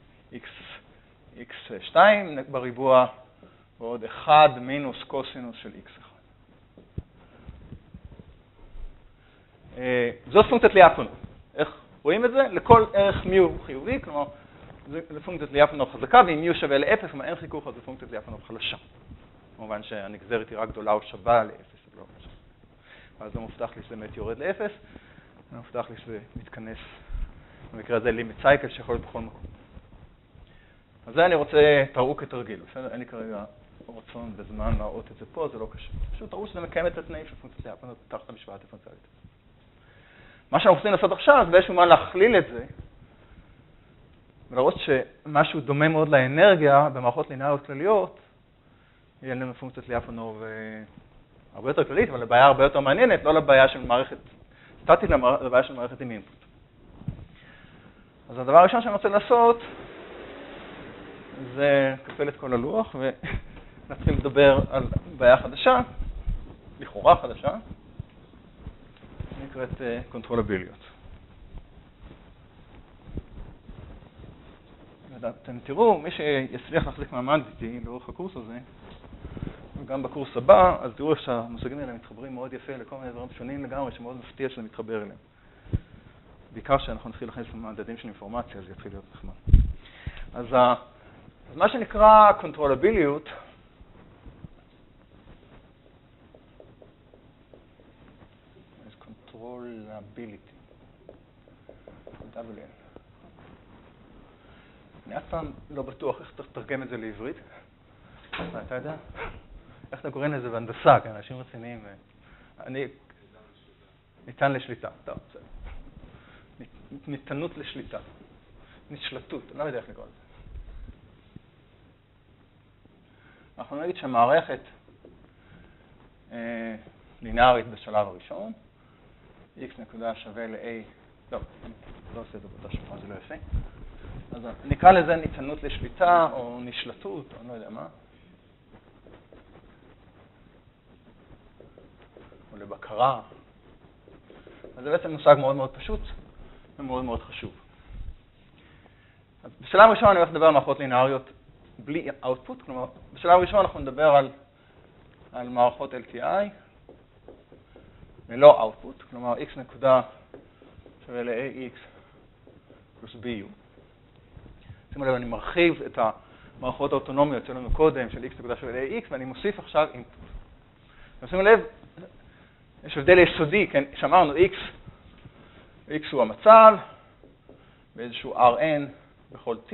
x שתיים בריבוע, ועוד אחד מינוס קוסינוס של x אחד. זאת פונקציית ליאפונוב. איך רואים את זה? לכל ערך מיו חיובי, כלומר, זו פונקציית ליאפונוב חזקה, ואם מיו שווה לאפס, כלומר אין חיכוך, אז זו פונקציית ליאפונוב חלשה. כמובן שהנגזרת היא רק גדולה או שווה לאפס. אז זה מובטח לי שזה באמת יורד לאפס, זה מובטח לי שזה מתכנס, במקרה הזה לימיט סייקל שיכול להיות בכל מקום. אז זה אני רוצה, תראו כתרגיל, בסדר? אין לי כרגע רצון בזמן להראות את זה פה, זה לא קשה. פשוט תראו שזה מקיים את התנאים של פונקציית ליאפונוב תחת המשוואה הדיפרנציאלית. מה שאנחנו רוצים לעשות עכשיו, זה באיזשהו זמן להכליל את זה, ולראות שמשהו דומה מאוד לאנרגיה במערכות לינאריות כלליות, יהיה לנו פונקציית ליאפונוב הרבה יותר כללית, אבל לבעיה הרבה יותר מעניינת, לא לבעיה של מערכת סטטית, לבעיה של מערכת עם אינפוט. אז הדבר הראשון שאני רוצה לעשות, זה לקפל את כל הלוח, ונתחיל לדבר על בעיה חדשה, לכאורה חדשה, נקראת קונטרולביליות. אתם תראו, מי שיצליח להחזיק מעמד איתי לאורך הקורס הזה, וגם בקורס הבא, אז תראו איך שהמושגים האלה מתחברים מאוד יפה לכל מיני דברים שונים לגמרי, שמאוד מפתיע שזה מתחבר אליהם. בעיקר שאנחנו נתחיל להכניס למדדים של אינפורמציה, אז יתחיל להיות נחמד. אז, אז מה שנקרא קונטרולביליות, קונטרולביליטי, דאבל אל. אני אף פעם לא בטוח איך תתרגם את זה לעברית. אתה יודע? איך אתה קוראים לזה בהנדסה, כן, אנשים רציניים. אני... ניתן לשליטה. טוב, בסדר. ניתנות לשליטה. נשלטות, אני לא יודע איך לקרוא את זה. אנחנו נגיד שהמערכת אה, לינארית בשלב הראשון, x נקודה שווה ל-a, לא, לא עושה את זה באותה שפה, זה לא יפה. אז נקרא לזה ניתנות לשליטה או נשלטות, או אני לא יודע מה. או לבקרה. אז זה בעצם מושג מאוד מאוד פשוט ומאוד מאוד חשוב. אז בשלב הראשון אני הולך לדבר על מערכות לינאריות בלי output, כלומר, בשלב הראשון אנחנו נדבר על, על מערכות אל טי איי ללא output, כלומר x נקודה שווה ל-ax פלוס bu. שימו לב, אני מרחיב את המערכות האוטונומיות שלנו קודם של x נקודה שווה ל-ax, ואני מוסיף עכשיו input. שימו לב, יש הבדל יסודי, כן, שאמרנו x, x הוא המצב, באיזשהו rn בכל t,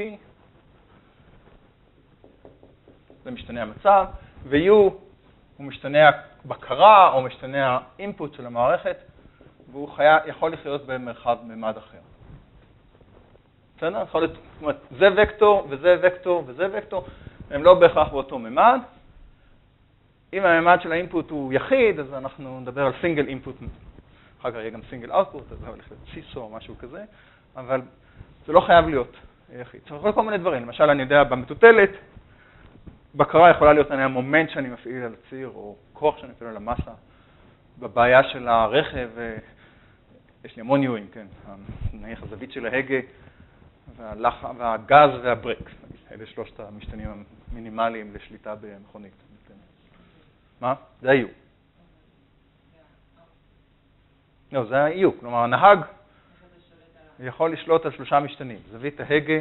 זה משתנה המצב, ו-u הוא משתנה הבקרה או משתנה האינפוט של המערכת, והוא חיה, יכול לחיות במרחב ממד אחר. בסדר? יכול להיות, זאת אומרת, זה וקטור וזה וקטור וזה וקטור, הם לא בהכרח באותו ממד. אם הממד של האינפוט הוא יחיד, אז אנחנו נדבר על סינגל אינפוט, אחר כך יהיה גם סינגל אאוטפוט, אז זה הולך להיות סיסו או משהו כזה, אבל זה לא חייב להיות יחיד. צריך לכל מיני דברים, למשל אני יודע במטוטלת, בקרה יכולה להיות המומנט שאני מפעיל על הציר, או כוח שאני מפעיל על המסה. בבעיה של הרכב, יש לי המון יואים, כן, נניח הזווית של ההגה, והלח... והגז והברק, אלה שלושת המשתנים המינימליים לשליטה במכונית. מה? זה ה-U. לא, זה ה-U, כלומר הנהג יכול לשלוט על שלושה משתנים, זווית ההגה,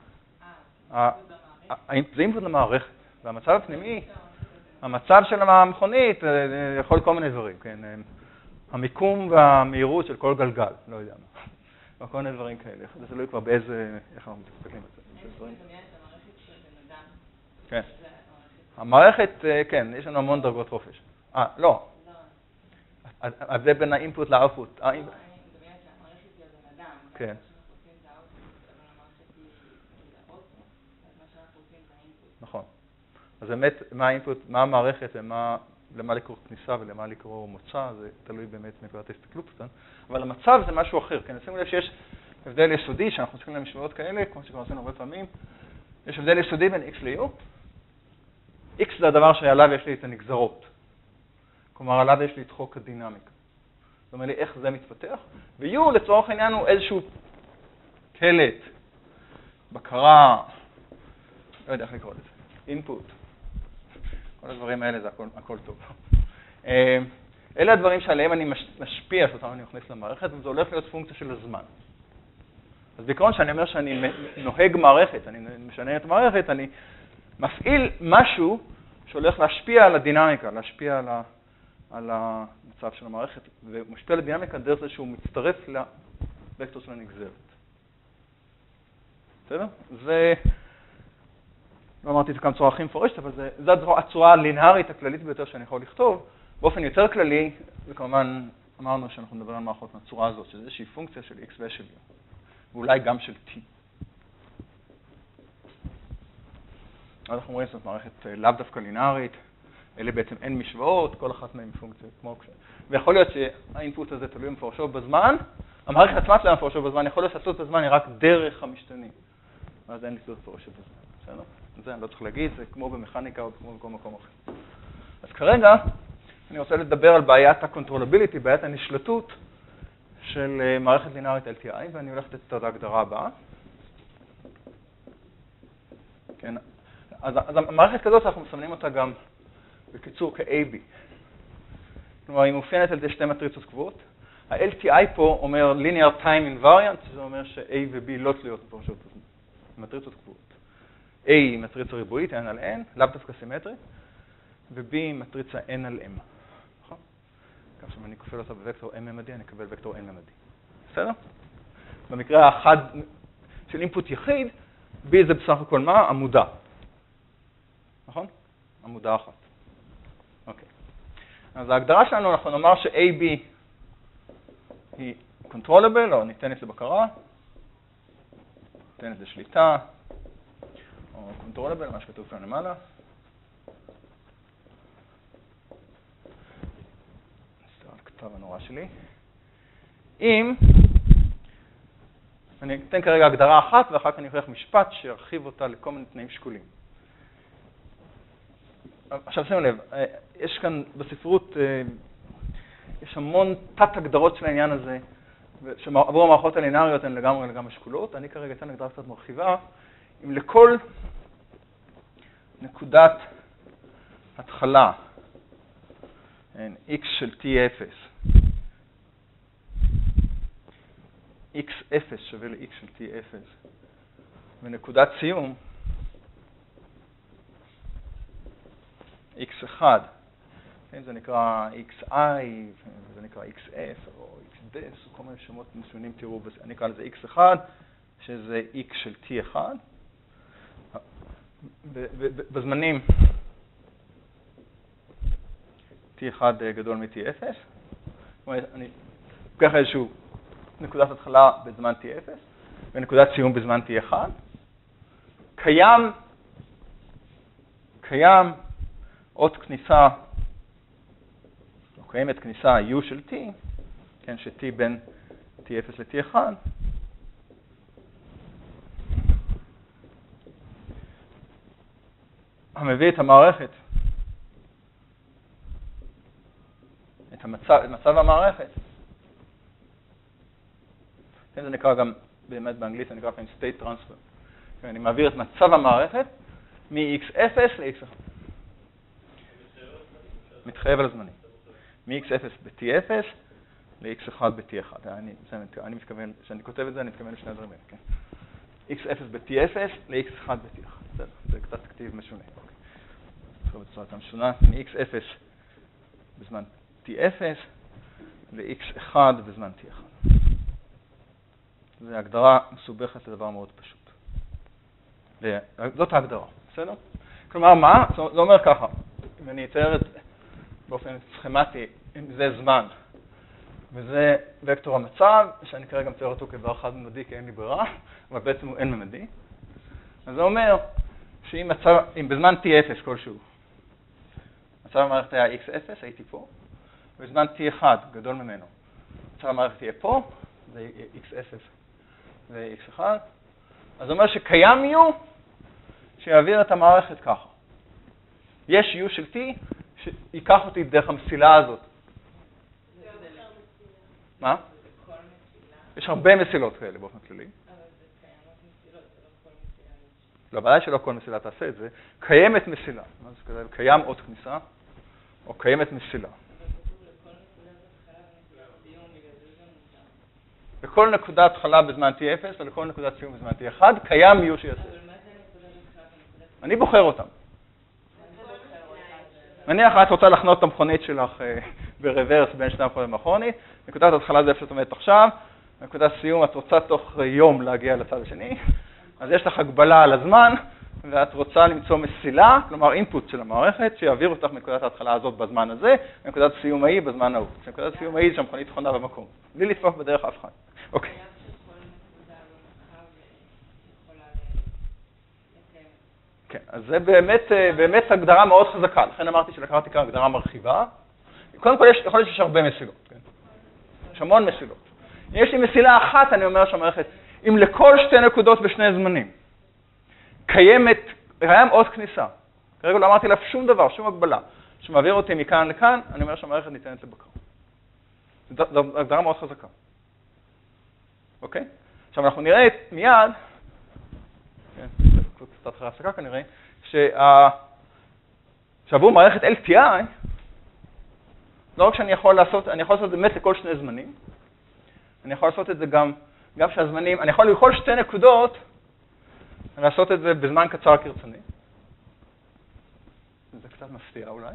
זה אינפוט למערכת, והמצב הפנימי, המצב של המכונית יכול כל מיני דברים, כן, המיקום והמהירות של כל גלגל, לא יודע מה, וכל מיני דברים כאלה, זה תלוי כבר באיזה, איך אנחנו מסתכלים על זה. איך מדמיין את המערכת של בן אדם? כן. המערכת, כן, יש לנו המון דרגות חופש. אה, לא. אז זה בין האינפוט לאוטפוט. אני מדמיינת שהמערכת היא הבן אדם. כן. אנחנו רוצים את האוטפוט, אבל המערכת היא האוטפוט, אז מה שאנחנו רוצים זה האינפוט. נכון. אז באמת, מה האינפוט, מה המערכת ומה למה לקרוא כניסה ולמה לקרוא מוצא, זה תלוי באמת מנקודת ההסתכלות כאן. אבל המצב זה משהו אחר, כן? שימו לב שיש הבדל יסודי, שאנחנו עושים להם משוואות כאלה, כמו שכבר עשינו הרבה פעמים, יש הבדל יסודי בין x ל-u. x זה הדבר שעליו יש לי את הנגזרות. כלומר, עליו יש לי את חוק הדינמיקה. זאת אומרת לי איך זה מתפתח. ו-u לצורך העניין הוא איזשהו קלט, בקרה, לא יודע איך לקרוא לזה, אינפוט. כל הדברים האלה זה הכל, הכל טוב. אלה הדברים שעליהם אני משפיע, שאותם אני מכניס למערכת, וזה הולך להיות פונקציה של הזמן. אז בעיקרון שאני אומר שאני נוהג מערכת, אני משנה את המערכת, אני מפעיל משהו שהולך להשפיע על הדינמיקה, להשפיע על, ה, על המצב של המערכת, ומשפיע על הדינמיקה דרך זה שהוא מצטרף לוקטור של הנגזרת. בסדר? זה, לא אמרתי את זה כאן צורה הכי מפורשת, אבל זה, זה הצורה הלינארית הכללית ביותר שאני יכול לכתוב. באופן יותר כללי, וכמובן אמרנו שאנחנו נדבר על מערכות מהצורה הזאת, שזה איזושהי פונקציה של x ושל u, ואולי גם של t. אז אנחנו רואים זאת מערכת לאו דווקא לינארית, אלה בעצם אין משוואות, כל אחת מהן פונקציה כמו כש... ויכול להיות שהאינפוט הזה תלוי מפורשו בזמן, המערכת עצמה תלוי מפורשו בזמן, יכול להיות שהתלות בזמן היא רק דרך המשתנים. אז אין לי תלות מפורשת בזמן, בסדר? זה אני לא צריך להגיד, זה כמו במכניקה או כמו בכל מקום אחר. אז כרגע אני רוצה לדבר על בעיית ה-controllability, בעיית הנשלטות של מערכת לינארית אל טי איי, ואני הולך לתת את ההגדרה הבאה. כן, אז, אז המערכת כזאת אנחנו מסמנים אותה גם בקיצור כ-A B. כלומר, היא מאופיינת על ידי שתי מטריצות קבועות. ה-אל טי איי פה אומר linear time invariant, זה אומר ש-A ו-B לא תלויות מפורשות בזמן. מטריצות קבועות. A היא מטריצה ריבועית, N על N, לאו דווקא סימטרית, ו-B היא מטריצה N על M. נכון? כך שאם אני כופל אותה בוקטור M ממדי, אני אקבל וקטור N ממדי. בסדר? במקרה האחד של אינפוט יחיד, B זה בסך הכל מה? עמודה. נכון? עמודה אחת. אוקיי. אז ההגדרה שלנו, אנחנו נאמר ש-A B היא controllable, או ניתנת לבקרה, ניתנת לשליטה, או controllable, מה שכתוב כאן למעלה. נסתכל על הכתב הנורא שלי. אם, אני אתן כרגע הגדרה אחת, ואחר כך אני אוכיח משפט שירחיב אותה לכל מיני תנאים שקולים. עכשיו שימו לב, יש כאן בספרות, יש המון תת הגדרות של העניין הזה, שעבור המערכות הלינאריות הן לגמרי לגמרי שקולות. אני כרגע אתן הגדרה קצת מרחיבה, אם לכל נקודת התחלה, x של t אפס, x אפס שווה ל-x של t אפס, ונקודת סיום, x אחד, כן, זה נקרא xi, זה נקרא xf או xdes, או כל מיני שמות משונים תראו, אני אקרא לזה x אחד, שזה x של t אחד. בזמנים t אחד גדול מ-t אפס, זאת אומרת, אני לוקח איזשהו נקודת התחלה בזמן t אפס, ונקודת סיום בזמן t אחד. קיים, קיים, עוד כניסה, או קיימת כניסה u של t, כן, ש-t בין t אפס ל-t אחד, המביא את המערכת, את המצב, את מצב המערכת. כן, זה נקרא גם, באמת באנגלית, זה נקרא פעמים state transfer. כן, אני מעביר את מצב המערכת מ-x אפס ל-x אחד. מתחייב על הזמנים. מ-x אפס ב-t אפס ל-x אחד ב-t אחד. אני, אני מתכוון, כשאני כותב את זה, אני מתכוון לשני הדברים האלה, כן? x אפס ב-t אפס ל-x אחד ב-t אחד. זה, זה קצת כתיב משונה. אוקיי. בצורה יותר משונה, מ-x אפס בזמן t אפס ל-x אחד בזמן t אחד. זו הגדרה מסובכת לדבר מאוד פשוט. זאת ההגדרה, בסדר? כלומר, מה? זה אומר ככה, אם אני אתאר את באופן סכמטי, אם זה זמן, וזה וקטור המצב, שאני כרגע מתאר אותו כדבר חד-ממדי, כי אין לי ברירה, אבל בעצם הוא אין ממדי. אז זה אומר שאם מצב, אם בזמן t אפס כלשהו, מצב המערכת היה אקס אפס, הייתי פה, ובזמן טי אחת, גדול ממנו. מצב המערכת יהיה פה, זה אקס אפס ו-אקס אחת. אז זה אומר שקיים U שיעביר את המערכת ככה. יש U של T שיקח אותי דרך המסילה הזאת. מה? יש הרבה מסילות כאלה באופן כללי. לא, ודאי שלא כל מסילה תעשה את זה. קיימת מסילה. מה זה כזה? קיים עוד כניסה, או קיימת מסילה. בכל נקודת התחלה בזמן טי אפס, ולכל נקודת סיום בזמן טי אחת, קיים U שיעשה. אני בוחר אותם. נניח את רוצה לחנות את המכונית שלך ברוורס בין שני המכוניות האחרונים, נקודת התחלה זה איפה שאת עומדת עכשיו, נקודת סיום את רוצה תוך יום להגיע לצד השני, אז יש לך הגבלה על הזמן, ואת רוצה למצוא מסילה, כלומר אינפוט של המערכת, שיעביר אותך מנקודת ההתחלה הזאת בזמן הזה, לנקודת סיום ההיא בזמן ההוא. נקודת סיום ההיא שהמכונית חונה במקום, בלי לדפוק בדרך אף אחד. אוקיי. כן, אז זה באמת, באמת הגדרה מאוד חזקה, לכן אמרתי שלקחתי כאן הגדרה מרחיבה. קודם כל, יש, יכול להיות שיש הרבה מסילות, כן? יש המון מסילות. אם יש לי מסילה אחת, אני אומר שהמערכת, אם לכל שתי נקודות בשני זמנים, קיימת, קיים עוד כניסה, כרגע לא אמרתי לה שום דבר, שום הגבלה, שמעביר אותי מכאן לכאן, אני אומר שהמערכת ניתנת לבקרה. זו הגדרה מאוד חזקה. אוקיי? עכשיו אנחנו נראה מיד, כן, קצת אחרי הפסקה כנראה, שעבור מערכת אל טי איי, לא רק שאני יכול לעשות, אני יכול לעשות את זה באמת לכל שני זמנים, אני יכול לעשות את זה גם, גם שהזמנים, אני יכול לכל שתי נקודות, לעשות את זה בזמן קצר כרצוני. זה קצת מפתיע אולי.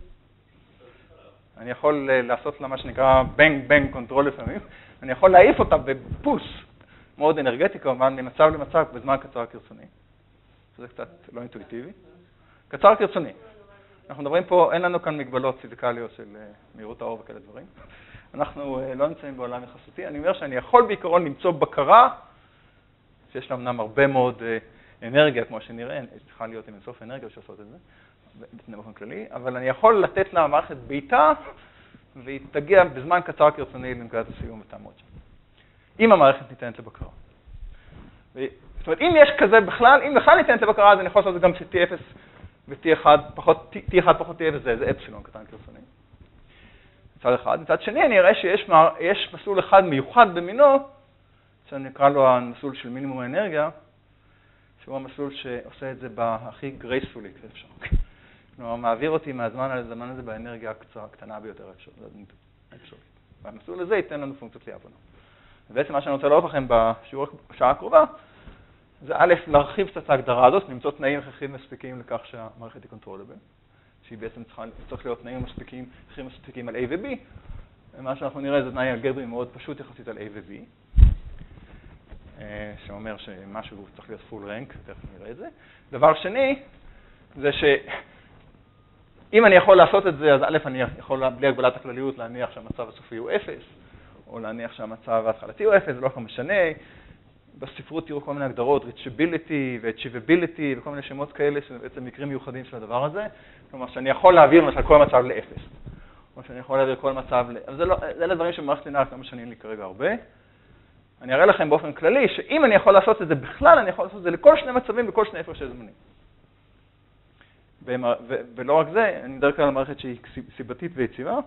אני יכול לעשות לה מה שנקרא בנג בנג קונטרול לפעמים, אני יכול להעיף אותה בפוס מאוד אנרגטי, כמובן, ממצב למצב בזמן קצר כרצוני. זה קצת לא אינטואיטיבי. קצר כרצוני. אנחנו מדברים פה, אין לנו כאן מגבלות פיזיקליות של מהירות האור וכאלה דברים. אנחנו לא נמצאים בעולם יחסותי. אני אומר שאני יכול בעיקרון למצוא בקרה, שיש לה אמנם הרבה מאוד אנרגיה, כמו שנראה, צריכה להיות עם אינסוף אנרגיה שעושות את זה, באופן כללי, אבל אני יכול לתת לה מערכת בעיטה, והיא תגיע בזמן קצר כרצוני לנקודת הסיום ותעמוד שם. אם המערכת ניתנת לבקרה. זאת אומרת, אם יש כזה בכלל, אם בכלל ניתנת לבקרה, אז אני יכול לעשות את זה גם ש-טי אפס ו-טי אחת פחות, טי אחת פחות טי אפס זה איזה אפסילון קטן כרצוני. מצד אחד. מצד שני, אני אראה שיש יש מסלול אחד מיוחד במינו, שאני אקרא לו המסלול של מינימום האנרגיה, שהוא המסלול שעושה את זה בהכי גרייספולי כאפשר. כלומר, מעביר אותי מהזמן על הזמן הזה באנרגיה הקטנה ביותר אפשרית. והמסלול הזה ייתן לנו פונקציות להבנה. ובעצם מה שאני רוצה לראות לכם בשיעור השעה הקרובה, זה א', להרחיב קצת את ההגדרה הזאת, למצוא תנאים הכרחיים מספיקים לכך שהמערכת היא קונטרולבל, שהיא בעצם צריכה, צריך להיות תנאים מספיקים, הכרחיים מספיקים על A ו-B, ומה שאנחנו נראה זה תנאי אלגברי מאוד פשוט יחסית על A ו-B, שאומר שמשהו צריך להיות full rank, תכף נראה את זה. דבר שני, זה שאם אני יכול לעשות את זה, אז א', אני יכול בלי הגבלת הכלליות להניח שהמצב הסופי הוא אפס, או להניח שהמצב ההתחלתי הוא אפס, זה לא כל משנה. בספרות תראו כל מיני הגדרות, reachability ו-achievability וכל מיני שמות כאלה, שזה בעצם מקרים מיוחדים של הדבר הזה. כלומר, שאני יכול להעביר למשל כל מצב לאפס, או שאני יכול להעביר כל מצב ל... אבל זה לא, זה אלה דברים שמערכת לינארית לא משנים לי כרגע הרבה. אני אראה לכם באופן כללי, שאם אני יכול לעשות את זה בכלל, אני יכול לעשות את זה לכל שני מצבים בכל שני הפרשי זמנים. ולא רק זה, אני מדבר כאן על מערכת שהיא סיבתית ויציבה.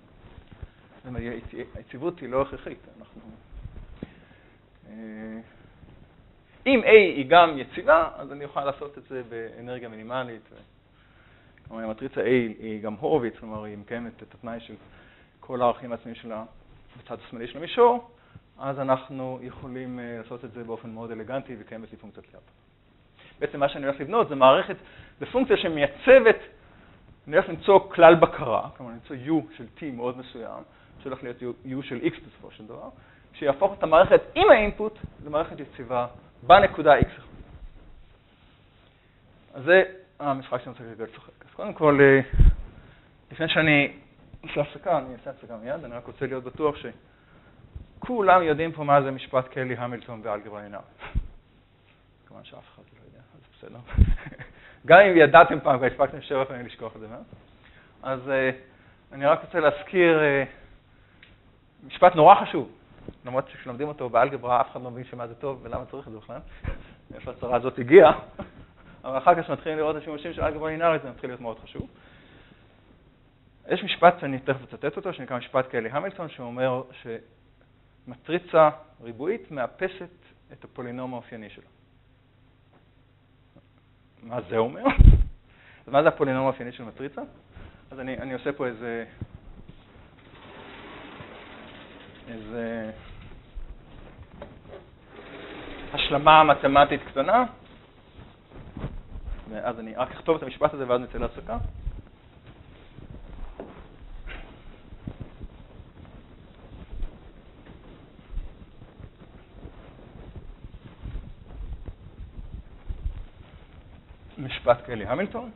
היציבות היא לא הכרחית. אנחנו... אם A היא גם יציבה, אז אני אוכל לעשות את זה באנרגיה מינימלית. כלומר, המטריצה A היא גם הורוביץ, כלומר, היא מקיימת את התנאי של כל הערכים העצמיים שלה בצד השמאלי של המישור, אז אנחנו יכולים לעשות את זה באופן מאוד אלגנטי וקיימת לי פונקציית להבנה. בעצם מה שאני הולך לבנות זה מערכת, זה פונקציה שמייצבת, אני הולך למצוא כלל בקרה, כלומר למצוא U של T מאוד מסוים, שהולך להיות U של X בסופו של דבר, שיהפוך את המערכת עם האינפוט למערכת יציבה בנקודה X. אז זה המשחק שאני רוצה כרגע לשחק. אז קודם כל, לפני שאני עושה הפסקה, אני אעשה הפסקה מיד, אני רק רוצה להיות בטוח שכולם יודעים פה מה זה משפט קלי, המילטון ואלגברה לינארית. כמובן שאף אחד לא יודע, אז בסדר. גם אם ידעתם פעם והספקתם שבע פעמים לשכוח את זה, אז אני רק רוצה להזכיר משפט נורא חשוב, למרות שכשלומדים אותו באלגברה אף אחד לא מבין שמה זה טוב ולמה צריך את זה בכלל, איפה הצורה הזאת הגיעה, אבל אחר כך שמתחילים לראות את השימושים של אלגברה לינארית זה מתחיל להיות מאוד חשוב. יש משפט שאני תכף אצטט אותו, שנקרא משפט קיילי המילטון, שאומר שמטריצה ריבועית מאפסת את הפולינום האופייני שלה. מה זה אומר? אז מה זה הפולינום האופייני של מטריצה? אז אני, אני עושה פה איזה, איזה השלמה מתמטית קטנה, ואז אני רק אכתוב את המשפט הזה ואז נצא להפסקה. משפט קיילי המילטון.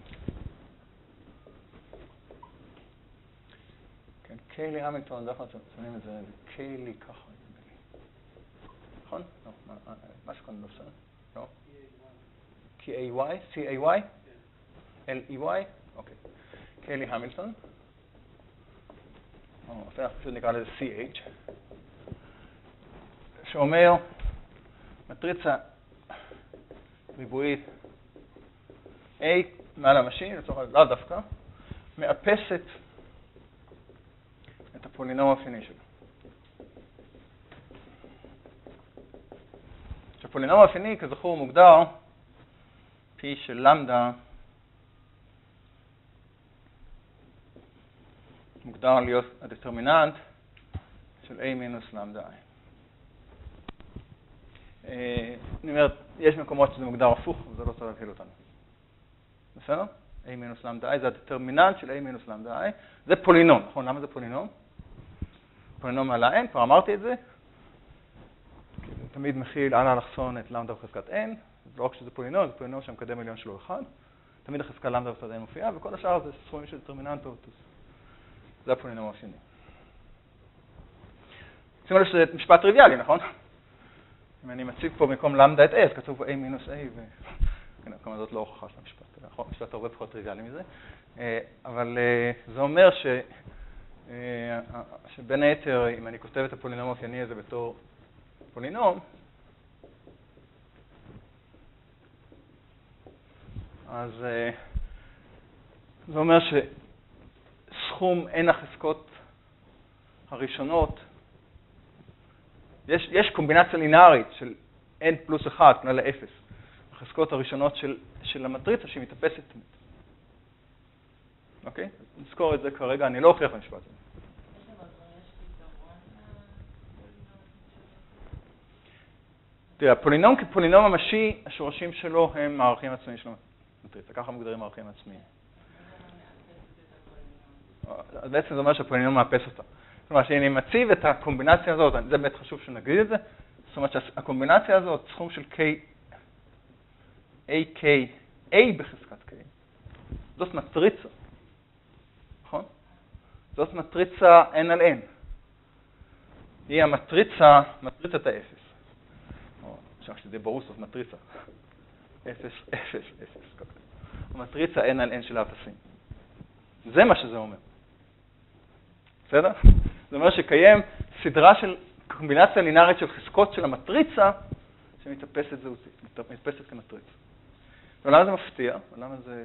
כן, קיילי המילטון, דרך כלל שמים את זה, קיילי ככה. נכון? לא, משהו כאן לא בסדר. לא? K-A-Y? C-A-Y? L-E-Y? אוקיי. קיילי המילטון. או, פשוט נקרא לזה C-H. שאומר, מטריצה ריבועית A מעל המשי, לצורך לא דווקא, מאפסת את הפולינום האופייני שלו. שהפולינום האופייני, כזכור, מוגדר P של למדה, מוגדר להיות הדטרמיננט של A מינוס למדה I. אני אומר, יש מקומות שזה מוגדר הפוך, אבל זה לא צריך להבהיל אותנו. בסדר? A מינוס למדה I זה הדטרמיננט של A מינוס למדה I. זה פולינום, נכון? למה זה פולינום? פולינום מעל ה-n, כבר אמרתי את זה. זה תמיד מכיל על האלכסון את למדה בחזקת n. לא רק שזה פולינום, זה פולינום שהמקדם עליון שלו אחד. תמיד החזקה למדה בצד n מופיעה, וכל השאר זה סכומים של דטרמיננט פרוטוס. זה הפולינום האופייני. שימו לב שזה משפט טריוויאלי, נכון? אם אני מציב פה במקום למדה את a, אז כתוב פה a מינוס a, ו... כן, כמה זאת לא הוכחה של המשפט, המשפט הרבה פחות טריוויאלי מזה. אבל זה אומר ש... שבין היתר, אם אני כותב את הפולינום האופייני הזה בתור פולינום, אז זה אומר שסכום n החזקות הראשונות, יש, יש קומבינציה לינארית של n פלוס אחד, כלל לאפס, החזקות הראשונות של, של המטריצה שהיא מתאפסת. אוקיי? נזכור את זה כרגע, אני לא הוכיח במשפט הזה. תראה, הפולינום כפולינום ממשי, השורשים שלו הם הערכים העצמיים של המטריצה. ככה מוגדרים הערכים העצמיים. אז בעצם זה אומר שהפולינום מאפס אותה. זאת אומרת, שאני מציב את הקומבינציה הזאת, זה באמת חשוב שנגיד את זה, זאת אומרת שהקומבינציה הזאת, סכום של K, A, K, A בחזקת K, זאת מטריצה, נכון? זאת מטריצה N על N. היא המטריצה, מטריצת האפס. עכשיו כשזה ברור, זאת מטריצה. אפס, אפס, אפס. המטריצה N על N של האפסים. זה מה שזה אומר. בסדר? זה אומר שקיים סדרה של קומבינציה לינארית של חזקות של המטריצה שמתאפסת זהותית, מתאפסת כמטריצה. ולמה זה מפתיע? ולמה זה...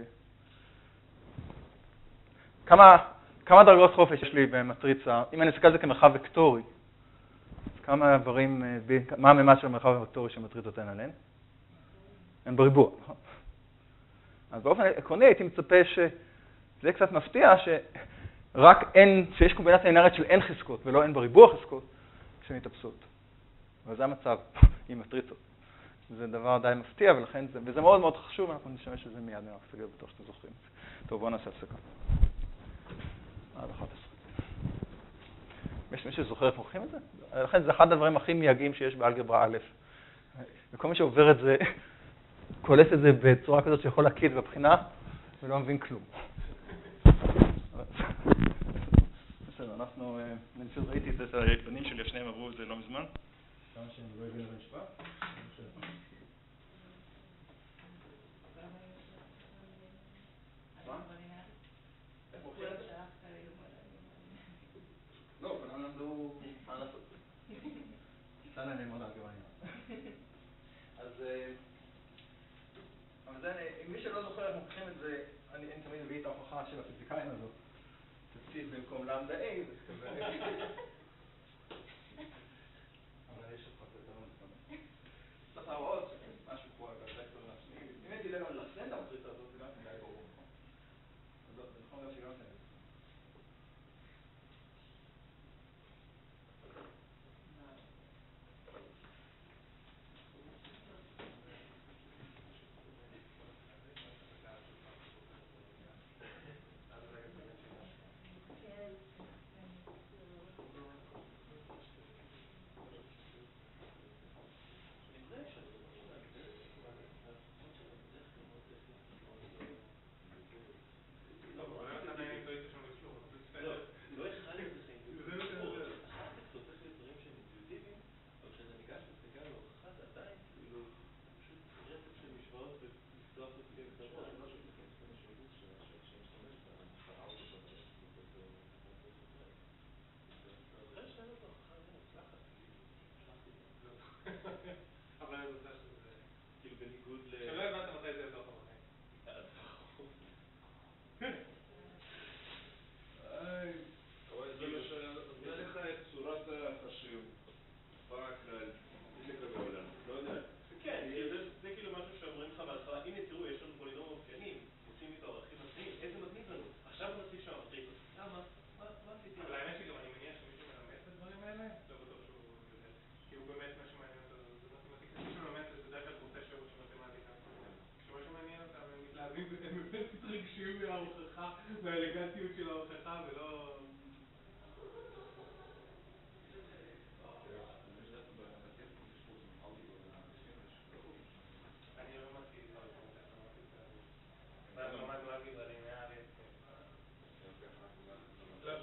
כמה, כמה דרגות חופש יש לי במטריצה? אם אני אסתכל על זה כמרחב וקטורי, כמה דברים, מה הממד של המרחב הוקטורי של מטריצות N על N? הן בריבוע. אז באופן עקרוני הייתי מצפה שזה קצת מפתיע שרק N, שיש קומבינציה לינארית של N חזקות ולא N בריבוע חזקות שמתאפסות. אבל זה המצב עם מטריצות. זה דבר די מפתיע ולכן זה, וזה מאוד מאוד חשוב, אנחנו נשתמש בזה מיד, אני רק אסתכל בטוח שאתם זוכרים. טוב, בואו נעשה הפסקה. עד אחת עשרה. יש מישהו שזוכר איך מוכיחים את זה? לכן זה אחד הדברים הכי מייגעים שיש באלגברה א'. וכל מי שעובר את זה, קולט את זה בצורה כזאת שיכול להקיד בבחינה, ולא מבין כלום. בסדר, אנחנו, אני פשוט ראיתי את זה, את הבנים שלי, השניהם עברו את זה לא מזמן. כמה שהם לא הבינו את המשפט. מה? איך מוכיח את זה? כולם למדו מה לעשות. סתם אני ללמוד על גרמניה. אז אבל זה, אם מי שלא זוכר איך מוכחים את זה, אני תמיד מביא את ההוכחה של הפיזיקאים הזאת. תציב במקום למדה A, זה כזה. אבל יש לך יותר נכון. צריך להראות משהו פה על הוקטורים השניים. אם הייתי לב על לאחסן את המטריצה הזאת, זה גם כן די ברור. אז זה נכון גם שגם כן. אבל אני רוצה שזה... כאילו בניגוד ל... שלא הבנת מתי זה יותר טוב אחרי. זה לך את צורת החישוב, רק פיזיקה בעולם, לא יודע. כן, זה כאילו משהו שאומרים לך בהתחלה, הנה תראו, יש לנו פולינום מאופיינים, מוצאים איתו ערכים מתאים, איזה מגניב לנו, עכשיו הוא נציג שם המטריצה. למה? מה עשיתי? אבל האמת שגם אני מניח שמישהו מלמד את הדברים האלה, לא בטוח שהוא יודע. כי הוא באמת מה שמעניין אותו, זה מתמטיקה. מישהו מלמד את זה בדרך כלל קורסי שירות של מתמטיקה. כשמשהו מעניין אותם, הם מתלהבים, הם באמת מתרגשים מההוכחה, מהאלגנטיות של ההוכחה, ולא... אני לא מתחיל כבר את זה. למדנו אלגברה ליניארית. לא.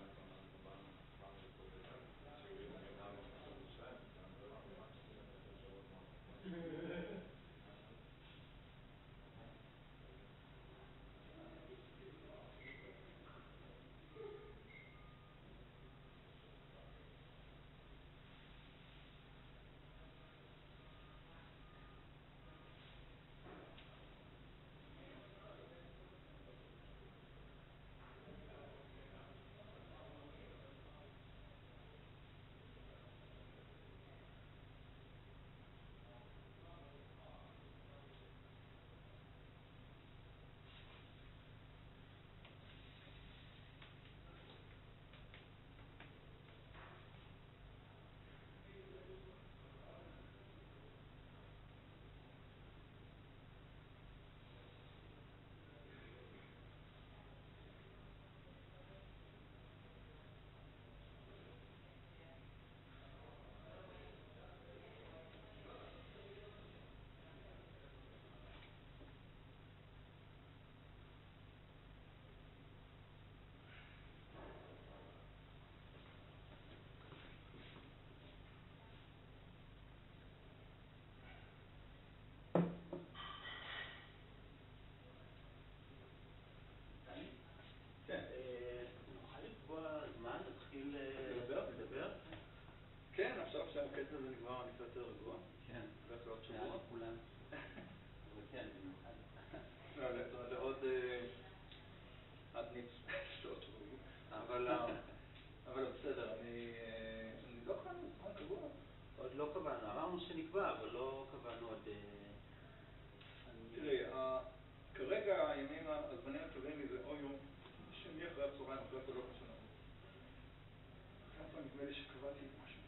נוכל לקבוע זמן, נתחיל לדבר? כן, עכשיו שהקטע הזה נגמר, אני קצת יותר רגוע. כן. זה עוד שבוע. כולם. אבל כן, במיוחד. זה עוד... עד ניץ שעות שבוע. אבל בסדר, אני לא קבענו זמן קבוע. עוד לא קבענו, אמרנו שנקבע, אבל לא קבענו עוד... תראי, כרגע הימים, הזמנים הקבועים לי זה או יום שני אחרי הצהריים, אחרי הצהריים השנה. כמה נדמה לי שקבעתי משהו.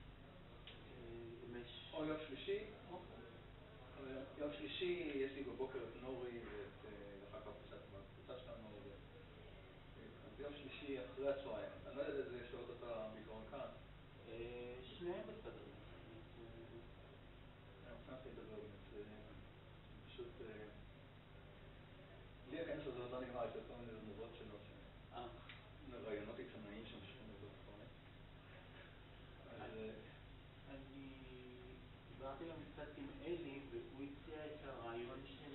או יום שלישי. יום שלישי יש לי בבוקר את נורי ואת אחר כך בקבוצה שלנו. אז יום שלישי אחרי הצהריים. אני לא יודע איזה שעות אתה בעיקרון כאן. שניהם בסדר. אני רוצה לדבר באמת. פשוט... לי הכנס הזה עוד לא נגמר, יש כל מיני דמוות שלו רעיונות עיתונאיים שם שום דבר אחרונה. אני דיברתי גם קצת עם אלי והוא הציע את הרעיון של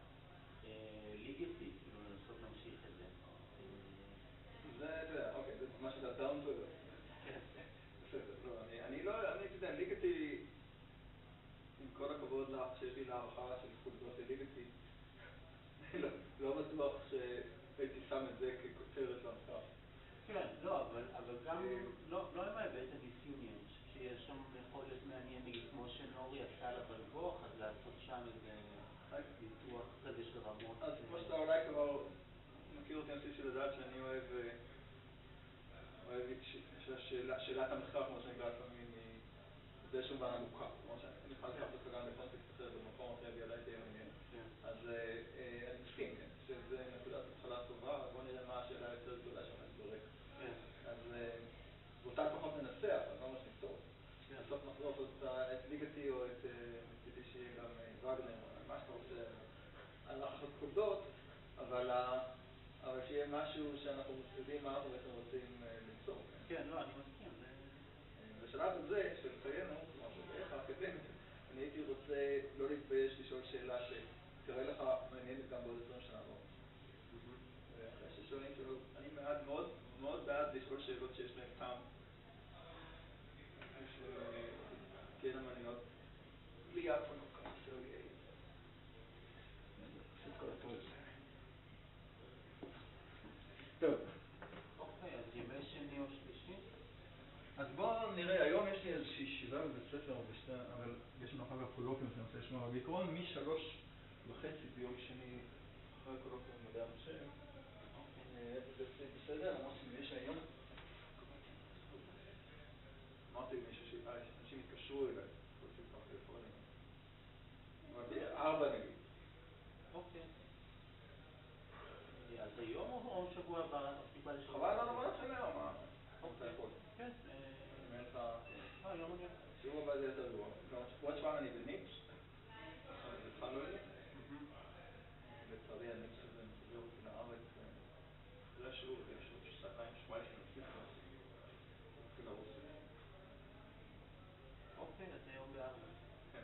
הליגטי, כאילו לנסות להמשיך את זה. זה, זה, אוקיי, מה שאתה down to earth. בסדר, לא, אני, אני לא, אני יודע, ליגתי, עם כל הכבוד לך שיש לי להערכה של חולדות לליגתי, לא, לא בטוח שהייתי שם את זה ככותרת למחקר. כן, לא, אבל, אבל גם, לא, לא עם ההיבט הדיסוניון, שיש שם יכולת מעניין, נגיד, כמו שנורי עשה לה בלבוח, אז לעשות שם איזה ניתוח כזה של רמות. אז כמו שאתה אולי כבר מכיר אותי, אני חושב לדעת שאני אוהב, אוהב שאלת המחקר, כמו שאני גאה לפעמים, היא באיזשהו מובן עמוקה. כלומר שאני יכולה לקחת אותך גם לקונטקסט אחר במקום אחר, וידעי תהיה מעניין. אז אני מסכים, שזה נקודת התחלה טובה, בוא נראה מה השאלה יותר גדולה שעומדת ברקע. אז באותה לפחות ננסח, אז לא ממש נפתור. בסוף נחזור את ליגתי או את מצידי שיהיה גם וגנר, מה שאתה רוצה, אני לא חושב קודות, אבל שיהיה משהו שאנחנו יודעים מה אנחנו בעצם רוצים למצוא. כן, לא, אני מסכים. בשלב הזה, של חיינו, כלומר שבאיך האקדמית, אני הייתי רוצה לא להתבייש לשאול שאלה שתראה לך מעניינת גם בעוד עשרים שנה הבאות. ואחרי ששואלים שאלות, אני מעט מאוד, מאוד בעד לשאול שאלות שיש להן טעם. שתהיינה מעניינות. לי אף פעם לא קרה, שלא יהיה. עשית כל הטוב. טוב. אוקיי, אז ימי שני או שלישי? אז בואו נראה, היום יש לי איזושהי ישיבה בבית ספר, אבל יש לנו אחר כך קולוקוויום שאני רוצה לשמוע. בעיקרון משלוש וחצי ביום שני אחרי קולוקוויום מדעי המחשב. בסדר, למרות שיש היום. אמרתי למישהו שאנשים התקשרו אליי, רוצים כמה טלפונים. אבל ארבע נגיד. אוקיי. אז היום או שבוע הבא? חבל לנו מה נתחיל היום, מה? אוקיי. כן. אם אין לך... אה, היום אני... שבוע הבא זה יותר גרוע. עוד שבוע אני בניפס. התחלנו את זה. לצערי הניפס הזה מחזיר אותי לארץ. אחרי שיעור, יש עוד שעתיים שבועיים של סיפוס. מתחיל לרוץ. אוקיי, אז היום בארבע. כן.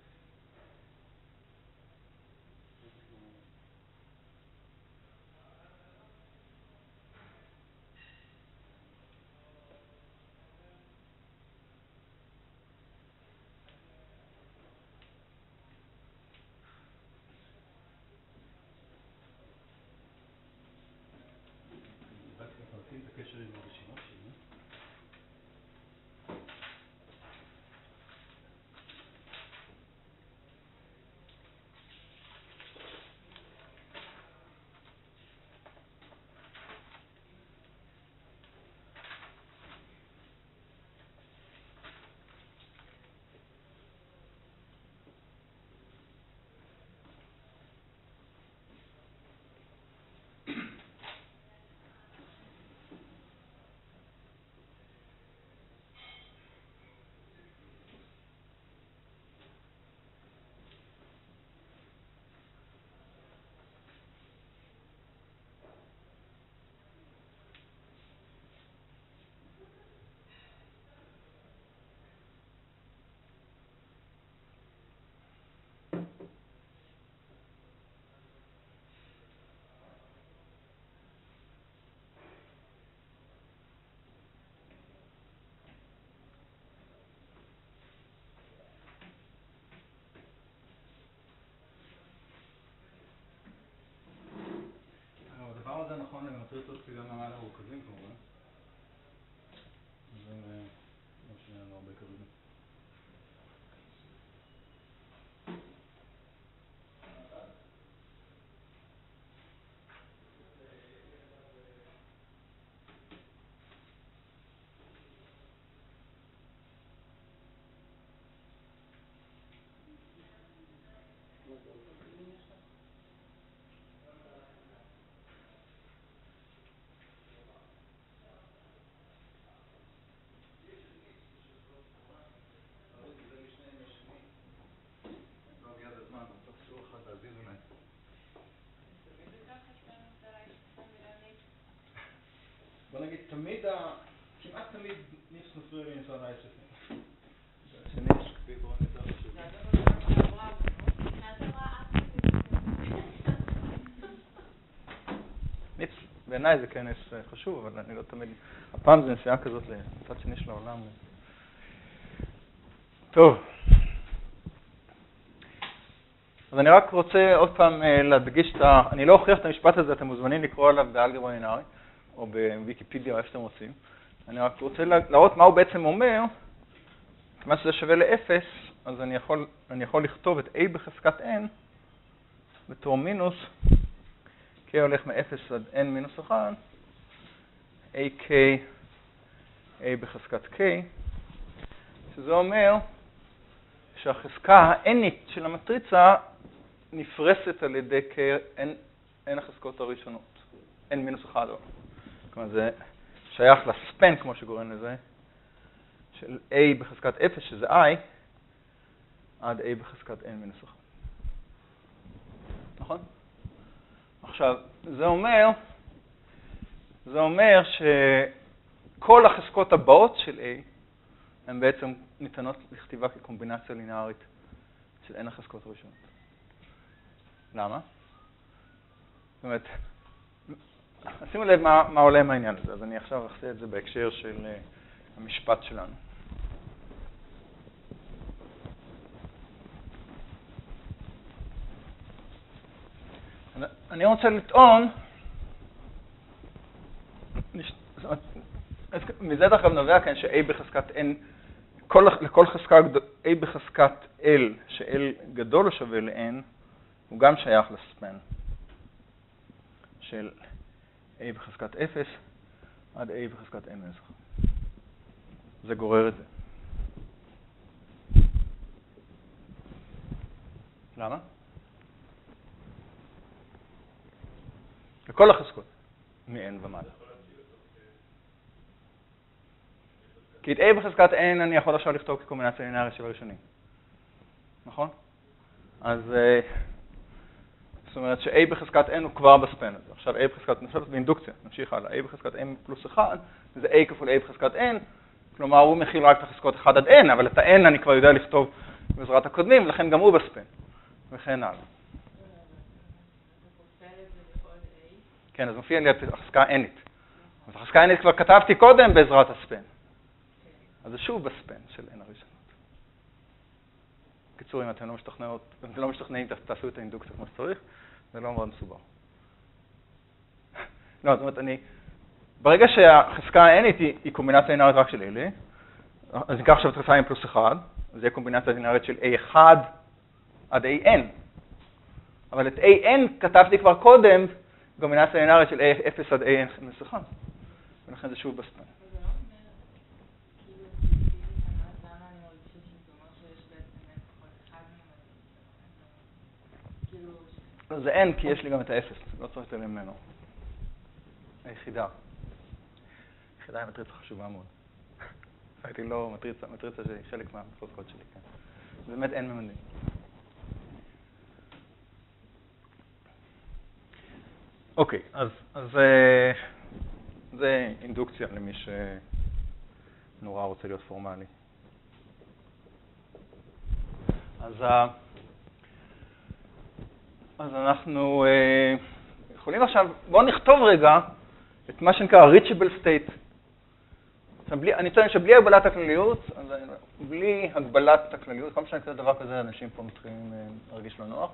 את הקשר עם הרשימה שלי. הדבר הזה נכון למטריצות גם ממעל מרוכזים כמובן. זה לא שיהיה לנו הרבה כרגע. בוא נגיד, תמיד, כמעט תמיד ניפס מפריע לי נפרד האייספים. שניפס בעיקרון יותר חשוב. זה אגב בשנה שעברה, בשנה שעברה אף אחד לא. ניפס בעיניי זה כנס חשוב, אבל אני לא תמיד, הפעם זה נסיעה כזאת לצד שני של העולם. טוב. אז אני רק רוצה עוד פעם להדגיש את ה... אני לא אוכיח את המשפט הזה, אתם מוזמנים לקרוא עליו באלגברה לינארית, או בוויקיפדיה, או איפה שאתם רוצים. אני רק רוצה להראות מה הוא בעצם אומר, כמה שזה שווה לאפס, אז אני יכול, אני יכול לכתוב את a בחזקת n בתור מינוס, k הולך מ-אפס עד n מינוס אחת, ak, a בחזקת k, שזה אומר שהחזקה ה-nית של המטריצה נפרסת על ידי k, n, n החזקות הראשונות, n מינוס אחת. כלומר, זה שייך לספן, כמו שקוראים לזה, של a בחזקת אפס, שזה i, עד a בחזקת n מינוס אחת. נכון? עכשיו, זה אומר, זה אומר שכל החזקות הבאות של a הן בעצם ניתנות לכתיבה כקומבינציה לינארית של n החזקות הראשונות. למה? זאת אומרת, שימו לב מה, מה עולה מהעניין הזה, אז אני עכשיו אעשה את זה בהקשר של uh, המשפט שלנו. אני רוצה לטעון, מזה דרך כלל נובע כאן ש-a בחזקת n, כל, לכל חזקה a בחזקת l, ש-l גדול או שווה ל-n, הוא גם שייך לספן של a בחזקת אפס עד a בחזקת n מינוס אחת. זה גורר את זה. למה? לכל החזקות, מ-n ומעלה. כי את a בחזקת n אני יכול עכשיו לכתוב כקומבינציה לינארית של הראשונים. נכון? אז זאת אומרת ש-a בחזקת n הוא כבר בספן הזה. עכשיו a בחזקת, נשאר באינדוקציה, נמשיך הלאה. a בחזקת n פלוס אחת, זה a כפול a בחזקת n, כלומר הוא מכיל רק את החזקות אחת עד n, אבל את ה-n אני כבר יודע לכתוב בעזרת הקודמים, ולכן גם הוא בספן, וכן הלאה. כן, אז מופיע לי החזקה nית. אז החזקה nית כבר כתבתי קודם בעזרת הספן. אז זה שוב בספן של n הראשונות. בקיצור, אם אתם לא משתכנעות, אתם לא משתכנעים, תעשו את האינדוקציה כמו שצריך, זה לא מאוד מסובך. לא, זאת אומרת, אני, ברגע שהחזקה ה-nית היא, היא קומבינציה לינארית רק של אלה, אז ניקח עכשיו את חזקה n פלוס אחת, אז זה יהיה קומבינציה לינארית של a אחת עד a n. אבל את a n כתבתי כבר קודם, קומבינציה לינארית של a אפס עד a n מינוס אחת. ולכן זה שוב בספן. זה n כי יש לי גם את האפס, לא צריך להתעלם ממנו. היחידה. היחידה היא מטריצה חשובה מאוד. הייתי לא מטריצה, מטריצה שהיא חלק מהחוזקות שלי, כן. זה באמת n ממדים. אוקיי, אז, אז זה אינדוקציה למי שנורא רוצה להיות פורמלי. אז אז אנחנו אה, יכולים עכשיו, בואו נכתוב רגע את מה שנקרא reachable state. עכשיו, בלי, אני טוען שבלי הגבלת הכלליות, אז בלי הגבלת הכלליות, כל משנה כזה דבר כזה, אנשים פה מתחילים אה, להרגיש לא נוח.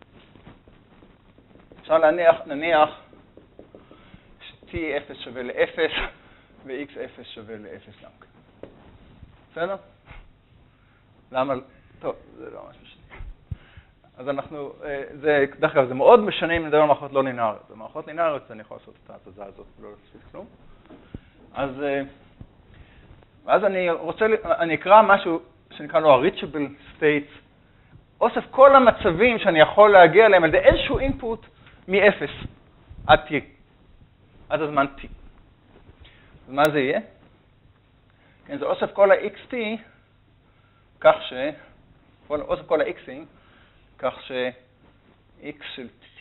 אפשר להניח, נניח ש-t אפס שווה ל-אפס ו-x אפס שווה ל-אפס גם כן. בסדר? למה? טוב, זה לא משהו שני. אז אנחנו, זה, דרך כלל, זה מאוד משנה אם נדבר על מערכות לא לינאריות. במערכות לינאריות אני יכול לעשות את ההתזה הזאת ולא להוסיף כלום. אז, אז אני רוצה, אני אקרא משהו שנקרא לו ה-reachable states, אוסף כל המצבים שאני יכול להגיע אליהם על ידי איזשהו אינפוט מ-אפס עד t, עד הזמן t. אז מה זה יהיה? כן, זה אוסף כל ה-xt, כך ש... אוסף כל ה-x'ים, כך ש-x של t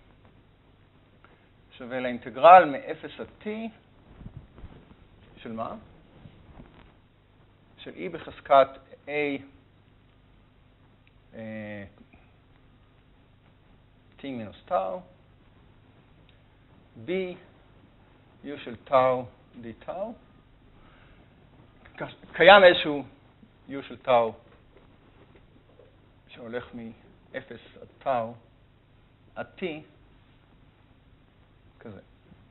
שווה לאינטגרל מ-אפס עד t של מה? של e בחזקת a t מינוס tau, b U של טאו די טאו, קיים איזשהו U של טאו שהולך מ-אפס עד טאו עד T, כזה.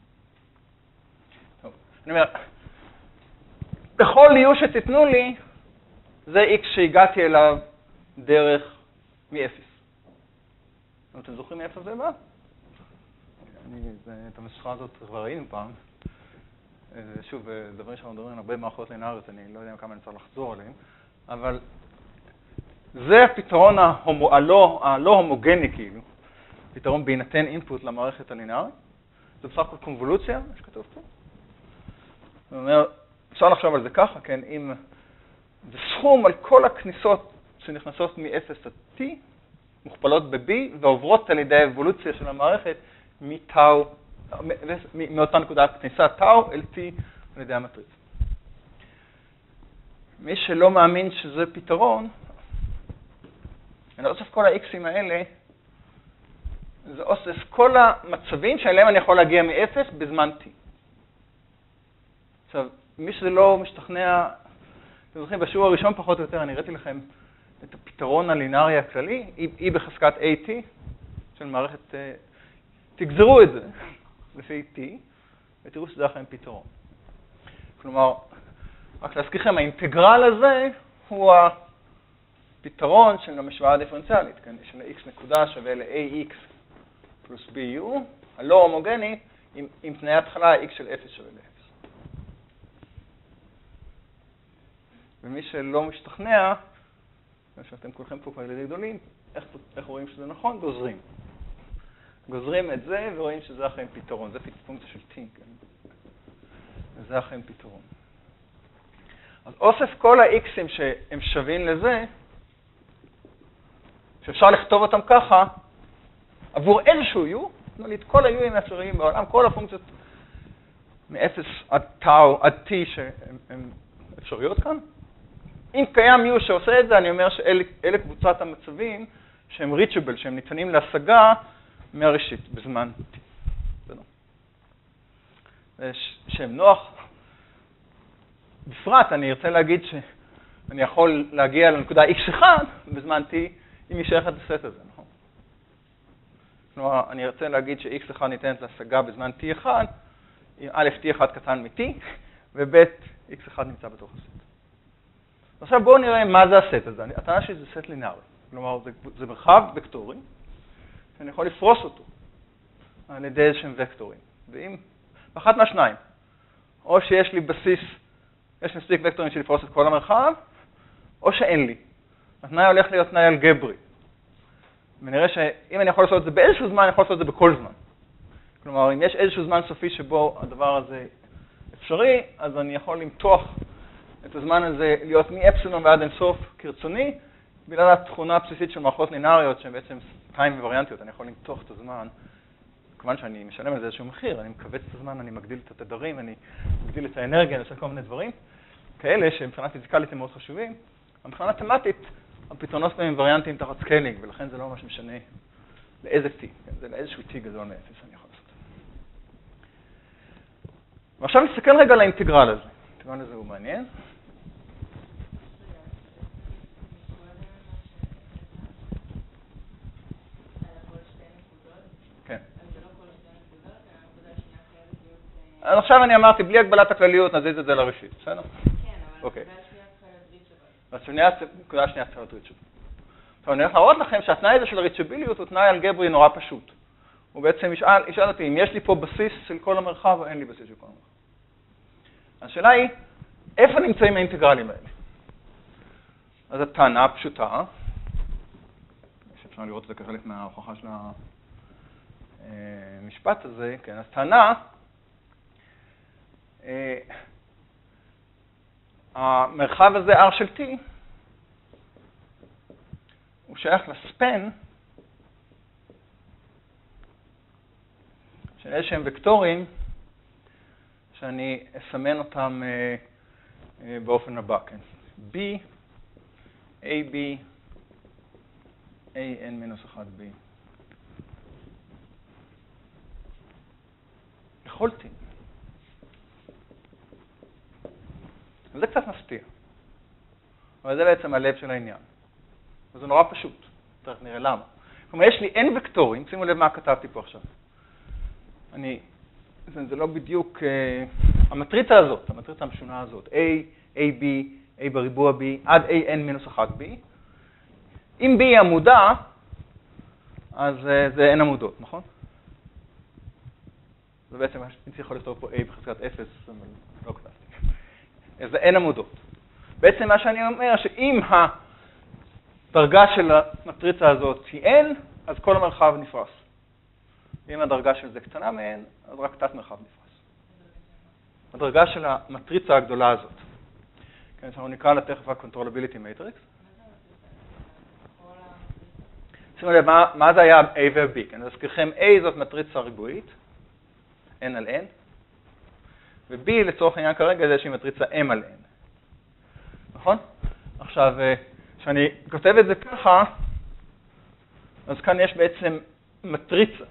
טוב, אני אומר, בכל U שתיתנו לי, זה X שהגעתי אליו דרך מ-אפס. אתם זוכרים מאיפה זה בא? אני, זה, את המשחק הזאת כבר ראינו פעם. שוב, דברים שאנחנו מדברים על הרבה מערכות לינאריות, אני לא יודע כמה אני צריך לחזור עליהם, אבל זה הפתרון ההומו, הלא, הלא הומוגני, כאילו, פתרון בהינתן אינפוט למערכת הלינארית. זה בסך הכל קונבולוציה, מה שכתוב פה. זאת אומרת, אפשר לחשוב על זה ככה, כן, אם זה סכום על כל הכניסות שנכנסות מ-אפס עד T, מוכפלות ב-B, ועוברות על ידי האבולוציה של המערכת מטאו, מאותה נקודת כניסה טאו אל T על ידי המטריצה. מי שלא מאמין שזה פתרון, אני אוסף כל ה-X'ים האלה, זה אוסף כל המצבים שאליהם אני יכול להגיע מ-אפס בזמן T. עכשיו, מי שזה לא משתכנע, אתם זוכרים, בשיעור הראשון פחות או יותר, אני הראיתי לכם את הפתרון הלינארי הכללי, E בחזקת A T של מערכת, תגזרו את זה לפי T, ותראו שזה לכם פתרון. כלומר, רק להזכירכם, האינטגרל הזה הוא הפתרון של המשוואה הדיפרנציאלית, כן? של x נקודה שווה ל-ax פלוס bu, הלא הומוגני, עם, עם תנאי התחלה x של אפס שווה ל-אפס. ומי שלא משתכנע, שאתם כולכם פה כבר ילדים גדולים, איך, איך רואים שזה נכון? גוזרים. גוזרים את זה ורואים שזה אכן פתרון. זה פונקציה של T, כן? וזה אכן פתרון. אז אוסף כל ה-X'ים שהם שווים לזה, שאפשר לכתוב אותם ככה, עבור איזשהו U, זאת אומרת, כל ה-U'ים האפשריים בעולם, כל הפונקציות מ-אפס עד טאו, עד T שהן אפשריות כאן. אם קיים U שעושה את זה, אני אומר שאלה קבוצת המצבים שהם reachable, שהם ניתנים להשגה מהראשית בזמן T. שם נוח. בפרט, אני ארצה להגיד שאני יכול להגיע לנקודה X אחד בזמן T, אם היא שייכת לסט הזה, נכון? כלומר, אני ארצה להגיד ש-X אחד ניתנת להשגה בזמן T אחד, אם א' T אחד קטן מ-T, וב' X אחד נמצא בתוך הסט. עכשיו בואו נראה מה זה הסט הזה. הטענה שלי זה סט לינארי. כלומר, זה, זה מרחב וקטורי, שאני יכול לפרוס אותו על ידי איזשהם וקטורים. ואם, באחת מהשניים, או שיש לי בסיס, יש מספיק וקטורים של לפרוס את כל המרחב, או שאין לי. התנאי הולך להיות תנאי אלגברי. ונראה שאם אני יכול לעשות את זה באיזשהו זמן, אני יכול לעשות את זה בכל זמן. כלומר, אם יש איזשהו זמן סופי שבו הדבר הזה אפשרי, אז אני יכול למתוח את הזמן הזה להיות מאפסילון ועד אינסוף כרצוני, בגלל התכונה הבסיסית של מערכות לינאריות, שהן בעצם טיים וריאנטיות. אני יכול למתוח את הזמן, כמובן שאני משלם על זה איזשהו מחיר, אני מכווץ את הזמן, אני מגדיל את התדרים, אני מגדיל את האנרגיה, אני עושה כל מיני דברים, כאלה שמבחינה פיזיקלית הם מאוד חשובים. מבחינה תמטית, הפתרונות בהם הם וריאנטיים תחת סקיילינג, ולכן זה לא ממש משנה לאיזה T, זה לאיזשהו T גדול מאפס אני יכול לעשות. ועכשיו נסתכל רגע על האינטגרל הזה. האינטגרל הזה הוא מעניין. אז עכשיו אני אמרתי, בלי הגבלת הכלליות, נזיז את זה לראשית, בסדר? כן, אבל הנקודה השנייה צריכה להיות ריצ'בל. הנקודה השנייה צריכה להיות ריצ'בל. עכשיו, אני הולך להראות לכם שהתנאי הזה של הריצ'ביליות הוא תנאי אלגברי נורא פשוט. הוא בעצם ישאל, ישאל אותי אם יש לי פה בסיס של כל המרחב או אין לי בסיס של כל המרחב. השאלה היא, איפה נמצאים האינטגרלים האלה? אז הטענה הפשוטה, שאפשר לראות את זה כחלק מההוכחה של המשפט הזה, כן, אז טענה, המרחב הזה R של T הוא שייך לספן של איזשהם וקטורים שאני אסמן אותם באופן הבא, כן? B, A, B, A, N מינוס אחד B. לכל T. וזה קצת מפתיע. אבל זה בעצם הלב של העניין. וזה נורא פשוט. תכף נראה למה. כלומר, יש לי n וקטורים, שימו לב מה כתבתי פה עכשיו. אני, זה, זה לא בדיוק, uh, המטריצה הזאת, המטריצה המשונה הזאת, A, A, B, A בריבוע B, עד A n מינוס אחת B. אם B היא עמודה, אז uh, זה n עמודות, נכון? זה בעצם, אני יכול לכתוב פה A בחזקת אפס, אבל לא כתבתי. זה n עמודות. בעצם מה שאני אומר, שאם הדרגה של המטריצה הזאת היא n, אז כל המרחב נפרס. ואם הדרגה של זה קטנה מ-n, אז רק תת מרחב נפרס. הדרגה של המטריצה הגדולה הזאת. כן, אנחנו נקרא לה תכף ה-controllability matrix. שימו לב, מה, מה זה היה A ו-B? אני אזכירכם, A זאת מטריצה ריבועית, n על n, ו-B לצורך העניין כרגע זה שהיא מטריצה m על n. נכון? עכשיו, כשאני כותב את זה ככה, אז כאן יש בעצם מטריצה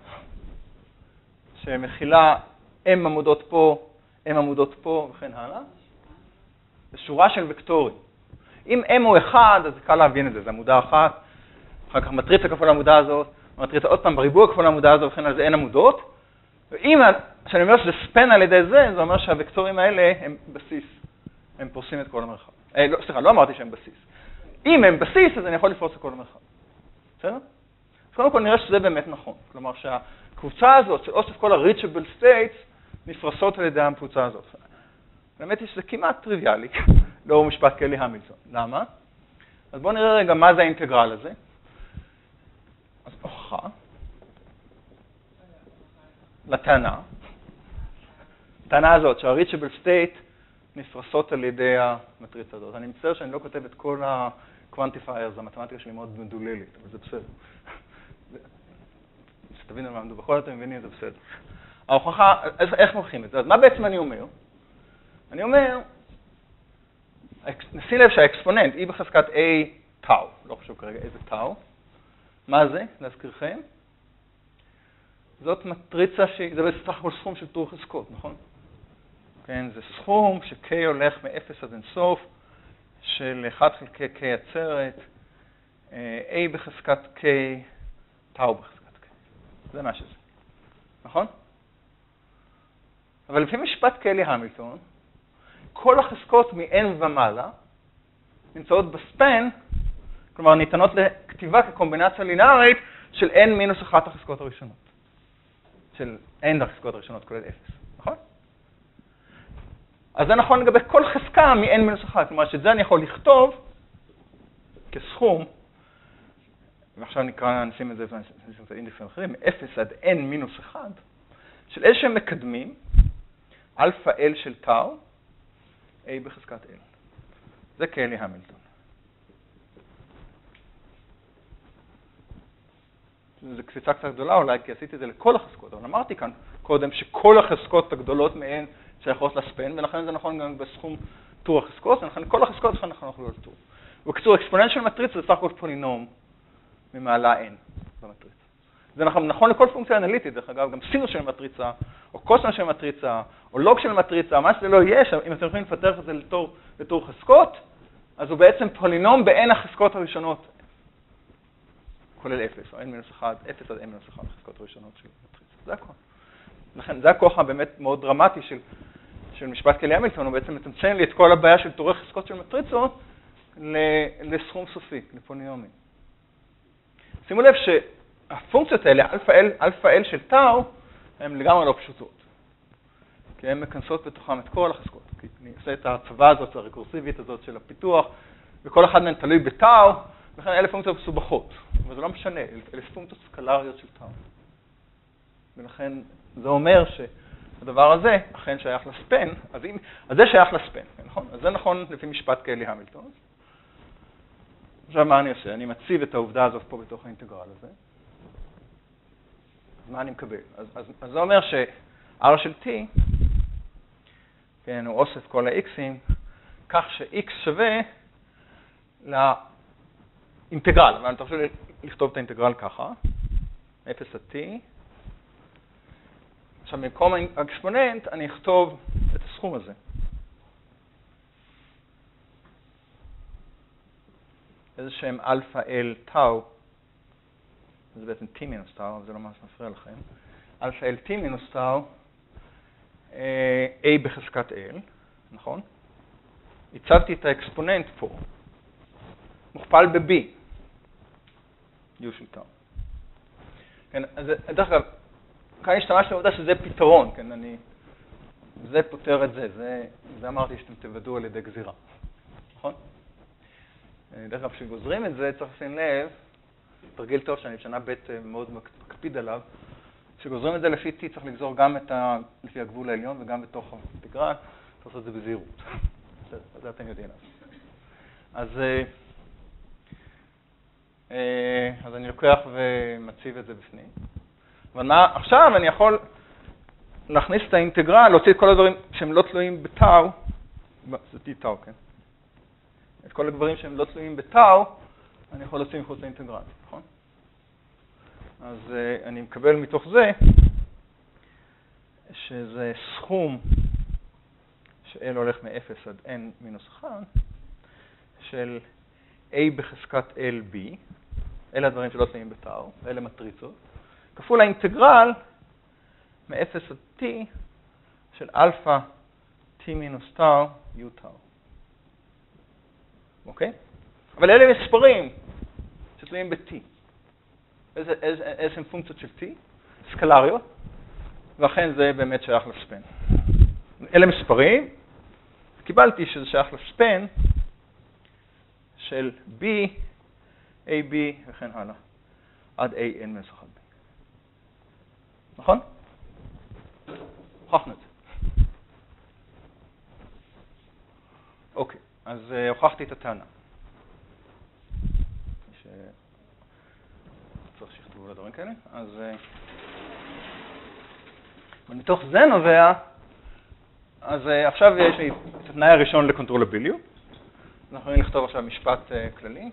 שמכילה m עמודות פה, m עמודות פה וכן הלאה. זה שורה של וקטורים. אם m הוא אחד, אז קל להבין את זה, זה עמודה אחת, אחר כך מטריצה כפול העמודה הזאת, מטריצה עוד פעם בריבוע כפול העמודה הזאת וכן הלאה, זה n עמודות. ואם, כשאני אומר שזה ספן על ידי זה, זה אומר שהווקטורים האלה הם בסיס, הם פורסים את כל המרחב. אה, לא, סליחה, לא אמרתי שהם בסיס. אם הם בסיס, אז אני יכול לפרוס את כל המרחב. בסדר? אז קודם כל נראה שזה באמת נכון. כלומר שהקבוצה הזאת של אוסף כל ה-reachable states נפרסות על ידי הקבוצה הזאת. באמת שזה כמעט טריוויאלי, לאור משפט קלי המילטון. למה? אז בואו נראה רגע מה זה האינטגרל הזה. אז הוכחה. לטענה. הטענה הזאת שה-reachable state נפרסות על ידי המטריצה הזאת. אני מצטער שאני לא כותב את כל ה-quantifiers, המתמטיקה שלי מאוד מדוללת, אבל זה בסדר. שתבינו מה, בכל אתם מבינים, זה בסדר. ההוכחה, איך מוכיחים את זה? אז מה בעצם אני אומר? אני אומר, נשים לב שהאקספוננט, E בחזקת A טאו, לא חשוב כרגע איזה טאו, מה זה? להזכירכם? זאת מטריצה שזה בסך הכל סכום של טור חזקות, נכון? כן, זה סכום ש-K הולך מ-אפס עד אינסוף, של אחד חלקי K עצרת, A בחזקת K, טאו בחזקת K. זה מה שזה, נכון? אבל לפי משפט קלי המילטון, כל החזקות מ-N ומעלה נמצאות בספן, כלומר ניתנות לכתיבה כקומבינציה לינארית של N מינוס אחת החזקות הראשונות. של N החזקות הראשונות כולל אפס, נכון? אז זה נכון לגבי כל חזקה מ-N מינוס אחת, כלומר שאת זה אני יכול לכתוב כסכום, ועכשיו נקרא, נשים את זה ונשים את האינדקסים אחרים, מ-אפס עד N מינוס אחת, של איזשהם מקדמים, אלפא L של טאו, A בחזקת L. זה קלי המילטון. זו קפיצה קצת גדולה אולי, כי עשיתי את זה לכל החזקות, אבל אמרתי כאן קודם שכל החזקות הגדולות מהן שייכות לספן, ולכן זה נכון גם בסכום טור החזקות, ולכן כל החזקות לכן אנחנו יכולים לטור. בקיצור, אקספוננט של מטריצה זה סך הכל פולינום ממעלה n במטריצה. זה נכון, נכון לכל פונקציה אנליטית, דרך אגב, גם סינוס של מטריצה, או קוסינוס של מטריצה, או לוג של מטריצה, מה שזה לא יהיה, אם אתם יכולים לפתח את זה לתור, לתור חזקות, אז הוא בעצם פולינום ב-n החזקות הראשונות, כולל אפס, או n מינוס אחת, אפס עד n מינוס אחת החזקות הראשונות של מטריצה. זה הכל. לכן, זה הכוח הבאמת מאוד דרמטי של, של משפט קלי המילטון, הוא בעצם מצמצם לי את כל הבעיה של תורי חזקות של מטריצות לסכום סופי, לפולינומים. שימו לב שהפונקציות האלה, אלפא L, אלפא L של טאו, הן לגמרי לא פשוטות. כי הן מכנסות בתוכן את כל החזקות. כי אני עושה את ההצבה הזאת, הרקורסיבית הזאת של הפיתוח, וכל אחד מהן תלוי בטאו, וכן אלה פונקציות מסובכות. אבל זה לא משנה, אלה פונקציות סקלריות של טאו. ולכן זה אומר שהדבר הזה אכן שייך לספן, אז, אם, אז זה שייך לספן, נכון? אז זה נכון לפי משפט קלי המילטון. עכשיו מה אני עושה? אני מציב את העובדה הזאת פה בתוך האינטגרל הזה. אז מה אני מקבל? אז, אז, אז זה אומר ש-R של T, כן, הוא אוסף כל ה-X'ים, כך ש-X שווה לאינטגרל. אבל אתה חושב לכתוב את האינטגרל ככה, אפס עד T. עכשיו, במקום האקספוננט, אני אכתוב את הסכום הזה. איזה שהם אלפא אל טאו, זה בעצם t מינוס טאו, אבל זה לא ממש מפריע לכם, אלפא אל t מינוס טאו, a בחזקת l, נכון? הצבתי את האקספוננט פה, מוכפל ב-b, u של טאו. כן, אז דרך אגב, כאן השתמשתי בעובדה שזה פתרון, כן, אני, זה פותר את זה, זה, זה אמרתי שאתם תוודאו על ידי גזירה, נכון? דרך אגב, כשגוזרים את זה, צריך לשים לב, תרגיל טוב שאני בשנה ב' מאוד מקפיד עליו, כשגוזרים את זה לפי t צריך לגזור גם את ה, לפי הגבול העליון וגם בתוך האינטגרל, צריך לעשות את זה בזהירות. זה אתם יודעים. אז, אז אני לוקח ומציב את זה בפנים. אבל מה, עכשיו אני יכול להכניס את האינטגרל, להוציא את כל הדברים שהם לא תלויים בטאו, זה t טאו, כן? את כל הדברים שהם לא תלויים בטאו, אני יכול להוציא מחוץ לאינטגרל, נכון? אז uh, אני מקבל מתוך זה שזה סכום ש-L הולך מ-אפס עד n מינוס אחת של A בחזקת L B, אלה הדברים שלא תלויים בטאו, אלה מטריצות, כפול האינטגרל מ-אפס עד t של אלפא t מינוס טאו u טאו. אוקיי? אבל אלה מספרים שתלויים ב-t. איזה, איזה, איזה הם פונקציות של t? סקלריות, ואכן זה באמת שייך לספן. אלה מספרים, קיבלתי שזה שייך לספן של b, ab וכן הלאה, עד a n מינוס אחת b. נכון? הוכחנו את זה. אוקיי, אז uh, הוכחתי את הטענה. ש... צריך שכתבו לדברים כאלה. אז uh, מתוך זה נובע, אז uh, עכשיו יש לי את התנאי הראשון לקונטרולביליות. אנחנו יכולים לכתוב עכשיו משפט uh, כללי.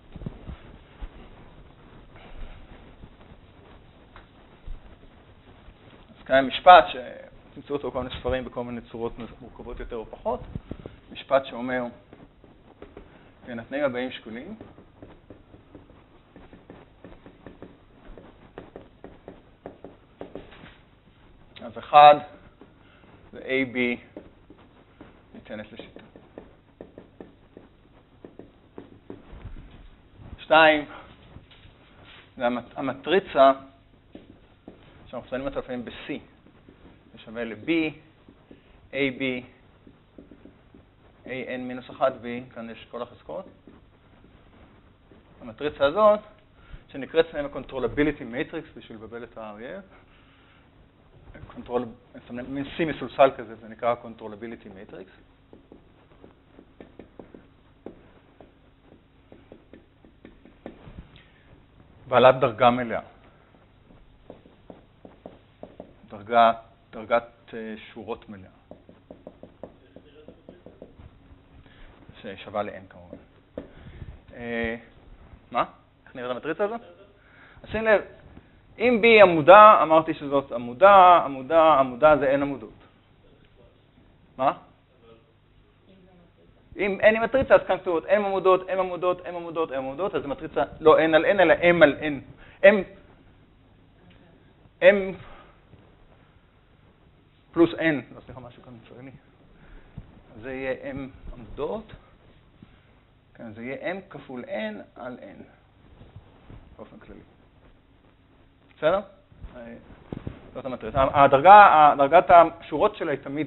אז קיים משפט שתמצאו אותו בכל מיני ספרים בכל מיני צורות מורכבות יותר או פחות. משפט שאומר, כן, התנאים הבאים שקולים. אז אחד, זה A B ניתנת לשיטה. שתיים, זה המטריצה, שאנחנו שמים אותה לפעמים ב-C, זה שווה ל-B, A B, A N מינוס אחת B, כאן יש כל החזקות. המטריצה הזאת, שנקראת סנאים ה-controllability matrix, בשביל לבבל את ה-אריה, מין C מסולסל כזה, זה נקרא controllability matrix. בעלת דרגה מלאה. דרגה, דרגת שורות מלאה. ששווה ל-N כמובן. מה? איך נראית המטריצה הזאת? אז שים לב, אם B עמודה, אמרתי שזאת עמודה, עמודה, עמודה זה N עמודות. מה? אם N היא מטריצה, אז כאן כתובות M עמודות, M עמודות, M עמודות, M עמודות, אז זה מטריצה לא N על N, אלא M על N. M, M פלוס N, לא סליחה משהו כאן מצויני. זה יהיה M עמודות, כן, זה יהיה M כפול N על N, באופן כללי. בסדר? זאת המטריצה. הדרגה, דרגת השורות שלה היא תמיד N.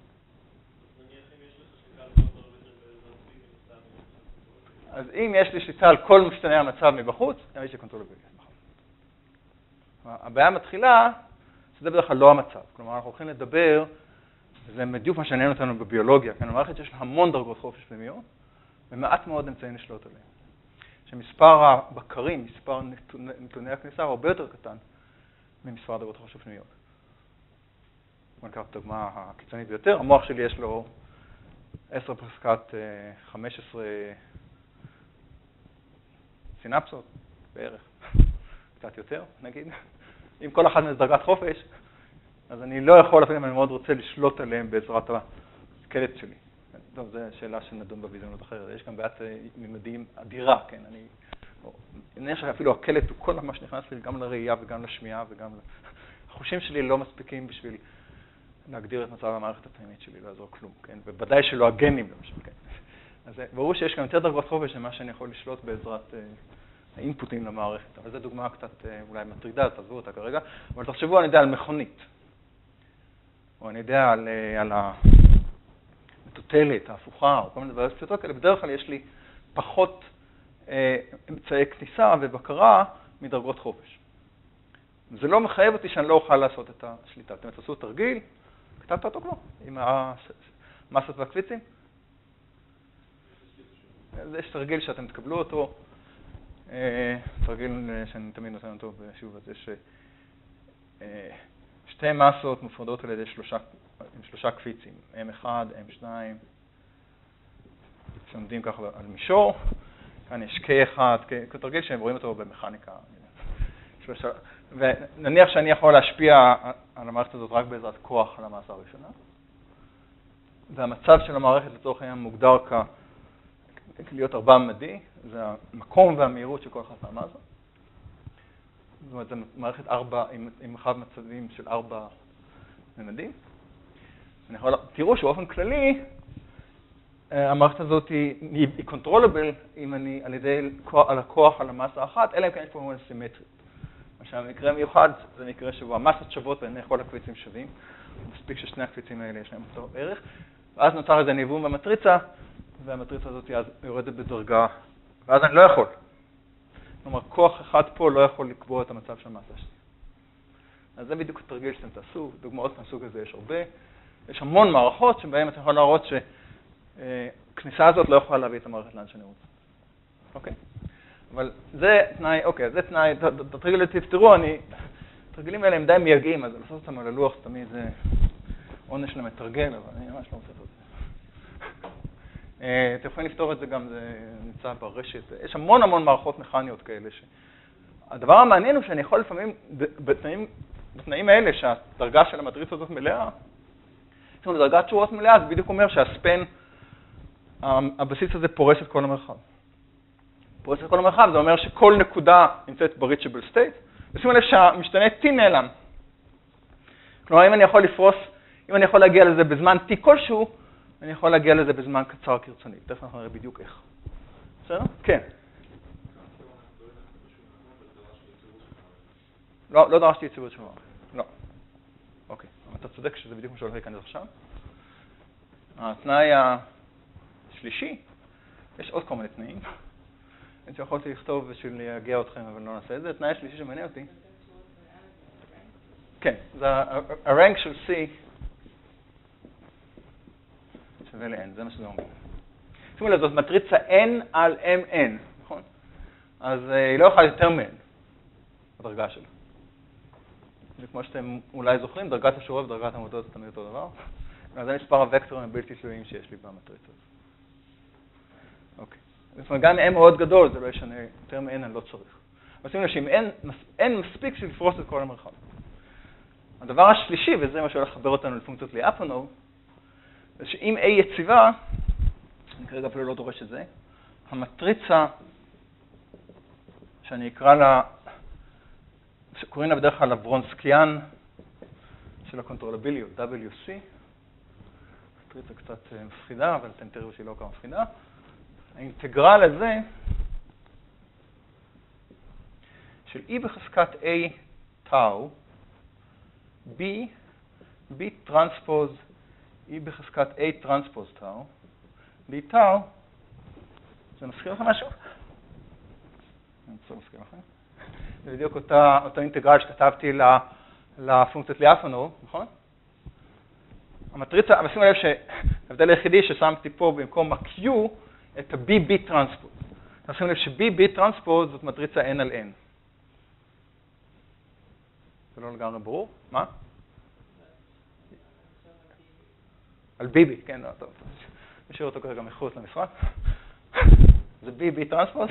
אז אם יש לי שליטה על כל משתנה המצב מבחוץ, יש לי קונטרולביליות. הבעיה מתחילה, שזה בדרך כלל לא המצב. כלומר, אנחנו הולכים לדבר, זה בדיוק מה שעניין אותנו בביולוגיה, כי המערכת יש לה המון דרגות חופש פנימיות, ומעט מאוד אמצעים לשלוט עליהם. שמספר הבקרים, מספר נתוני הכניסה, הוא הרבה יותר קטן ממספר דרגות חופש פנימיות. בוא ניקח את הדוגמה הקיצונית ביותר, המוח שלי יש לו עשר בחזקת חמש עשרה סינפסות, בערך, קצת יותר, נגיד. אם כל אחד מזה דרגת חופש, אז אני לא יכול, אפילו אם אני מאוד רוצה לשלוט עליהם בעזרת הקלט שלי. טוב, זו שאלה שנדון בביזיונות אחרת. יש גם בעיית ממדים אדירה, כן, אני... אני חושב שאפילו הקלט הוא כל מה שנכנס לי, גם לראייה וגם לשמיעה וגם... החושים שלי לא מספיקים בשביל להגדיר את מצב המערכת הפנימית שלי, לא יעזור כלום, כן? ובוודאי שלא הגנים, למשל, כן? אז ברור שיש גם יותר דרגות חופש ממה שאני יכול לשלוט בעזרת אה, האינפוטים למערכת, אבל זו דוגמה קצת אה, אולי מטרידה, תעזבו אותה כרגע, אבל תחשבו, אני יודע על מכונית, או אני יודע על, אה, על המטוטלת, ההפוכה, או כל מיני דברים פשוטות כאלה, בדרך כלל יש לי פחות אה, אמצעי כניסה ובקרה מדרגות חופש. זה לא מחייב אותי שאני לא אוכל לעשות את השליטה. אתם תעשו תרגיל, כתבת אותו כבר, עם המסות והקפיצים. יש תרגיל שאתם תקבלו אותו, תרגיל שאני תמיד נותן אותו שוב, אז יש שתי מסות מופרדות על ידי שלושה, עם שלושה קפיצים, אם אחד, אם שתיים, שעומדים ככה על מישור, כאן יש K אחד, כתרגיל שהם רואים אותו במכניקה. ונניח שאני יכול להשפיע על המערכת הזאת רק בעזרת כוח על המסה הראשונה, והמצב של המערכת לצורך העניין מוגדר כלהיות ארבע-ממדי, זה המקום והמהירות של כל אחת מהמסה. זאת אומרת, זו מערכת ארבע, עם, עם אחד מצבים של ארבע ממדים. אני יכול, תראו שבאופן כללי, המערכת הזאת היא, היא controllable אם אני על ידי על הכוח על המסה האחת, אלא אם כן יש פה ממש סימטרית. עכשיו, מקרה מיוחד זה מקרה שבו המסות שוות ואין כל הקפיצים שווים. מספיק ששני הקפיצים האלה יש להם אותו ערך. ואז נוצר איזה ניוון במטריצה, והמטריצה הזאת אז יורדת בדרגה, ואז אני לא יכול. כלומר, כוח אחד פה לא יכול לקבוע את המצב של המסה שלי. אז זה בדיוק התרגיל שאתם תעשו. דוגמאות מהסוג הזה יש הרבה. יש המון מערכות שבהן אתם יכולים להראות שכניסה הזאת לא יכולה להביא את המערכת לאן שאני רוצה. אוקיי? אבל זה תנאי, אוקיי, זה תנאי, תתרגל תפתרו, אני, התרגלים האלה הם די מייגעים, אז לעשות אותם על הלוח תמיד זה עונש למתרגל, אבל אני ממש לא רוצה את זה. אתם יכולים לפתור את זה גם, זה נמצא ברשת, יש המון המון מערכות מכניות כאלה. הדבר המעניין הוא שאני יכול לפעמים, בתנאים, בתנאים האלה שהדרגה של המטריצה הזאת מלאה, זאת אומרת, דרגת שורות מלאה, זה בדיוק אומר שהספן, הבסיס הזה פורס את כל המרחב. פורס את כל המרחב, זה אומר שכל נקודה נמצאת ב-reachable state, ושימו לב שהמשתנה T נעלם. כלומר, אם אני יכול לפרוס, אם אני יכול להגיע לזה בזמן T כלשהו, אני יכול להגיע לזה בזמן קצר כרצוני. תכף אנחנו נראה בדיוק איך. בסדר? כן. לא, לא דרשתי יציבות של מערכת. לא. אוקיי. אבל אתה צודק שזה בדיוק מה שהולך להיכנס עכשיו. התנאי השלישי, יש עוד כל מיני תנאים. אני יכולתי לכתוב בשביל להגיע אתכם, אבל לא נעשה את זה. התנאי השלישי שמעניין אותי. כן, זה הרנק של C שווה ל-N, זה מה שזה אומר. שימו לב, זאת מטריצה N על M N, נכון? אז היא לא יכולה יותר מ-N, הדרגה שלה. וכמו שאתם אולי זוכרים, דרגת השורות ודרגת העמודות זה תמיד אותו דבר. זה מספר הוקטורים הבלתי תלויים שיש לי במטריצה הזאת. אוקיי. זאת אומרת, גם אם M מאוד גדול, זה לא ישנה, יותר מ-N אני לא צריך. אבל שימו לב שאם N מספיק של לפרוס את כל המרחב. הדבר השלישי, וזה מה שהולך לחבר אותנו לפונקציות לאפונוב, זה שאם A יציבה, אני כרגע אפילו לא דורש את זה, המטריצה שאני אקרא לה, שקוראים לה בדרך כלל הברונסקיאן של הקונטרולביליות, W C, מטריצה קצת מפחידה, אבל אתם תראו שהיא לא כמה מפחידה, האינטגרל הזה של E בחזקת A טאו, B, B טרנספוז, E בחזקת A טרנספוז טאו, B טאו, זה מזכיר לכם משהו? אני רוצה להזכיר לכם. זה בדיוק אותה, אותו אינטגרל שכתבתי לפונקציית לאפונוב, נכון? המטריצה, אבל שימו לב שההבדל היחידי ששמתי פה במקום ה-Q את ה-B B טרנספוז. שימו לב ש-B B טרנספוז זאת מטריצה N על N. זה לא לגמרי ברור? מה? על ביבי, כן, לא, טוב. נשאיר אותו כרגע מחוץ למשרד. זה ביבי טרנספוז.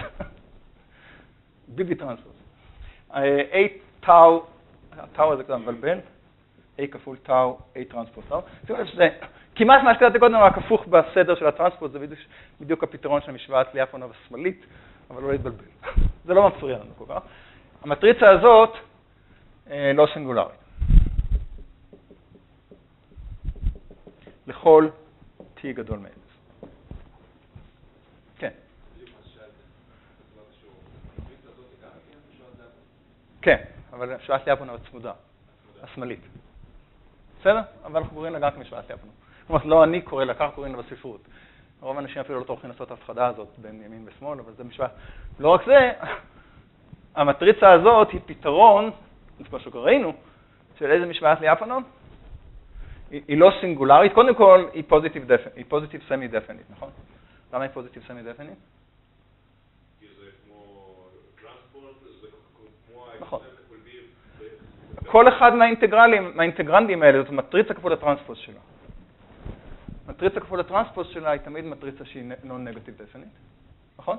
ביבי טרנספוז. A טאו, הטאו הזה קצת מבלבל. A כפול טאו, A טרנספוז טאו. שימו לב שזה כמעט מה שקראתי קודם, רק הפוך בסדר של הטרנספוז, זה בדיוק, בדיוק הפתרון של המשוואת ליאפונוב השמאלית, אבל לא להתבלבל. זה לא מפריע לנו כל כך. המטריצה הזאת אה, לא סינגולרית. לכל T גדול מ-אפס. כן. כן, אבל משוואת ליאפונוב הצמודה, השמאלית. בסדר? אבל אנחנו קוראים לה גם כמשוואת ליאפונוב. כלומר, לא אני קורא לה, כך קוראים לה בספרות. רוב האנשים אפילו לא טורחים לעשות ההפחדה הזאת בין ימין ושמאל, אבל זה משוואה. לא רק זה, המטריצה הזאת היא פתרון, כמו שראינו, של איזה משוואת ליאפונוב? היא, היא לא סינגולרית. קודם כל, היא פוזיטיב היא פוזיטיב סמי דפנית, נכון? למה היא פוזיטיב סמי דפנית? כי זה כמו טרנספורט, זה כמו... נכון. כל אחד מהאינטגרלים, מהאינטגרנדים האלה, זאת מטריצה כפול הטרנספוז שלה. מטריצה כפול הטרנספוז שלה היא תמיד מטריצה שהיא נון-נגטיב דפנית, נכון?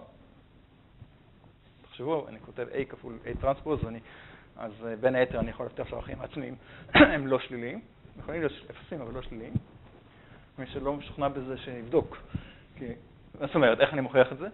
תחשבו, אני כותב A כפול A טרנספוז, אז בין היתר אני יכול לפתח שהערכים העצמיים הם לא שליליים, יכולים להיות אפסים אבל לא שליליים. מי שלא משוכנע בזה שנבדוק. זאת אומרת, איך אני מוכיח את זה?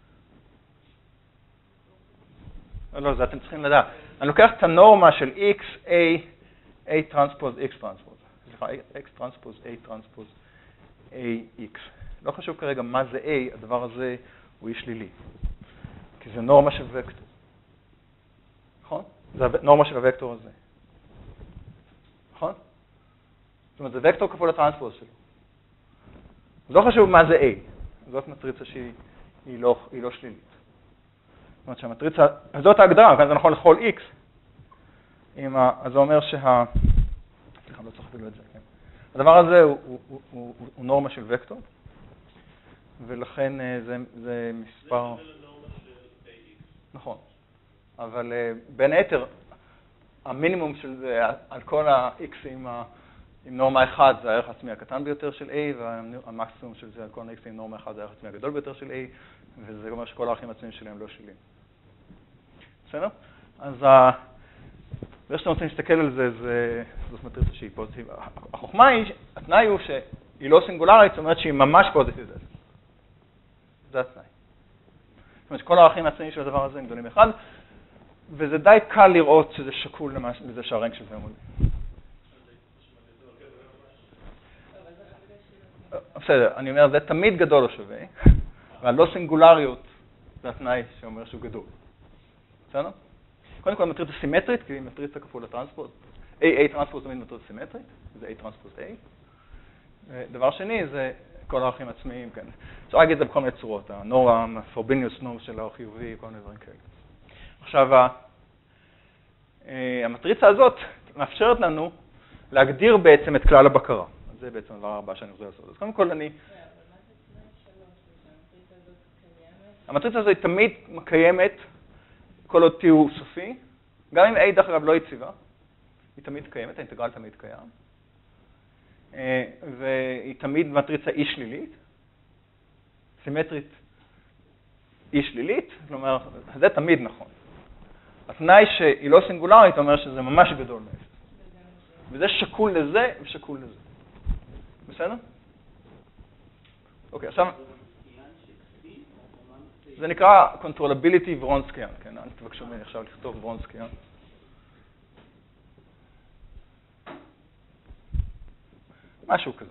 לא, זה אתם צריכים לדעת. אני לוקח את הנורמה של X, A, A טרנספוז, X טרנספוז. סליחה, X טרנספוז, A טרנספוז, A, X. לא חשוב כרגע מה זה A, הדבר הזה הוא אי שלילי. כי זה נורמה של וקטור. נכון? זה נורמה של הוקטור הזה. נכון? זאת אומרת, זה וקטור כפול הטרנספוז שלו. לא חשוב מה זה A. זאת מטריצה שהיא לא, היא לא שלילית. זאת אומרת שהמטריצה, זאת ההגדרה, כאן זה נכון לכל X. ה, אז זה אומר שה... סליחה, לא צריך אפילו את זה, כן. הדבר הזה הוא, הוא, הוא, הוא, הוא נורמה של וקטור, ולכן זה, זה מספר... זה נורמה של A X. נכון. אבל בין היתר, המינימום של זה על כל ה-X עם, ה, עם נורמה אחת זה הערך העצמי הקטן ביותר של A, והמקסימום של זה על כל ה-X עם נורמה אחת זה הערך העצמי הגדול ביותר של A, וזה אומר שכל הערכים העצמיים שלהם לא שליליים. בסדר? אז זה שאתם רוצים להסתכל על זה, זה, זאת מטריצה שהיא פוזיטיב. החוכמה היא, התנאי הוא שהיא לא סינגולרית, זאת אומרת שהיא ממש פוזיטיב. זה התנאי. זאת אומרת שכל הערכים העצמיים של הדבר הזה הם גדולים אחד, וזה די קל לראות שזה שקול לזה שהרנק של זה מולי. בסדר, אני אומר, זה תמיד גדול או שווה, אבל לא סינגולריות זה התנאי שאומר שהוא גדול. בסדר? קודם כל מטריצה סימטרית, כי היא מטריצה כפול הטרנספוז. A, A טרנספוז תמיד מטריצה סימטרית, זה A טרנספוז A. דבר שני זה כל הערכים עצמיים, כן. אפשר להגיד את זה בכל מיני צורות, הנורם, הפורביניוס נורם של האור חיובי, כל מיני דברים כאלה. עכשיו, המטריצה הזאת מאפשרת לנו להגדיר בעצם את כלל הבקרה. זה בעצם הדבר הבא שאני רוצה לעשות. אז קודם כל אני... המטריצה הזאת היא תמיד מקיימת, כל עוד T הוא סופי, גם אם A דרך אגב לא יציבה, היא תמיד קיימת, האינטגרל תמיד קיים, והיא תמיד מטריצה אי שלילית, סימטרית אי שלילית, כלומר, זה תמיד נכון. התנאי שהיא לא סינגולרית אומר שזה ממש גדול מאפס. וזה שקול לזה ושקול לזה. בסדר? אוקיי, עכשיו... זה נקרא controllability ורונסקיאן, כן? אל תבקשו ממני עכשיו לכתוב ורונסקיאן. משהו כזה.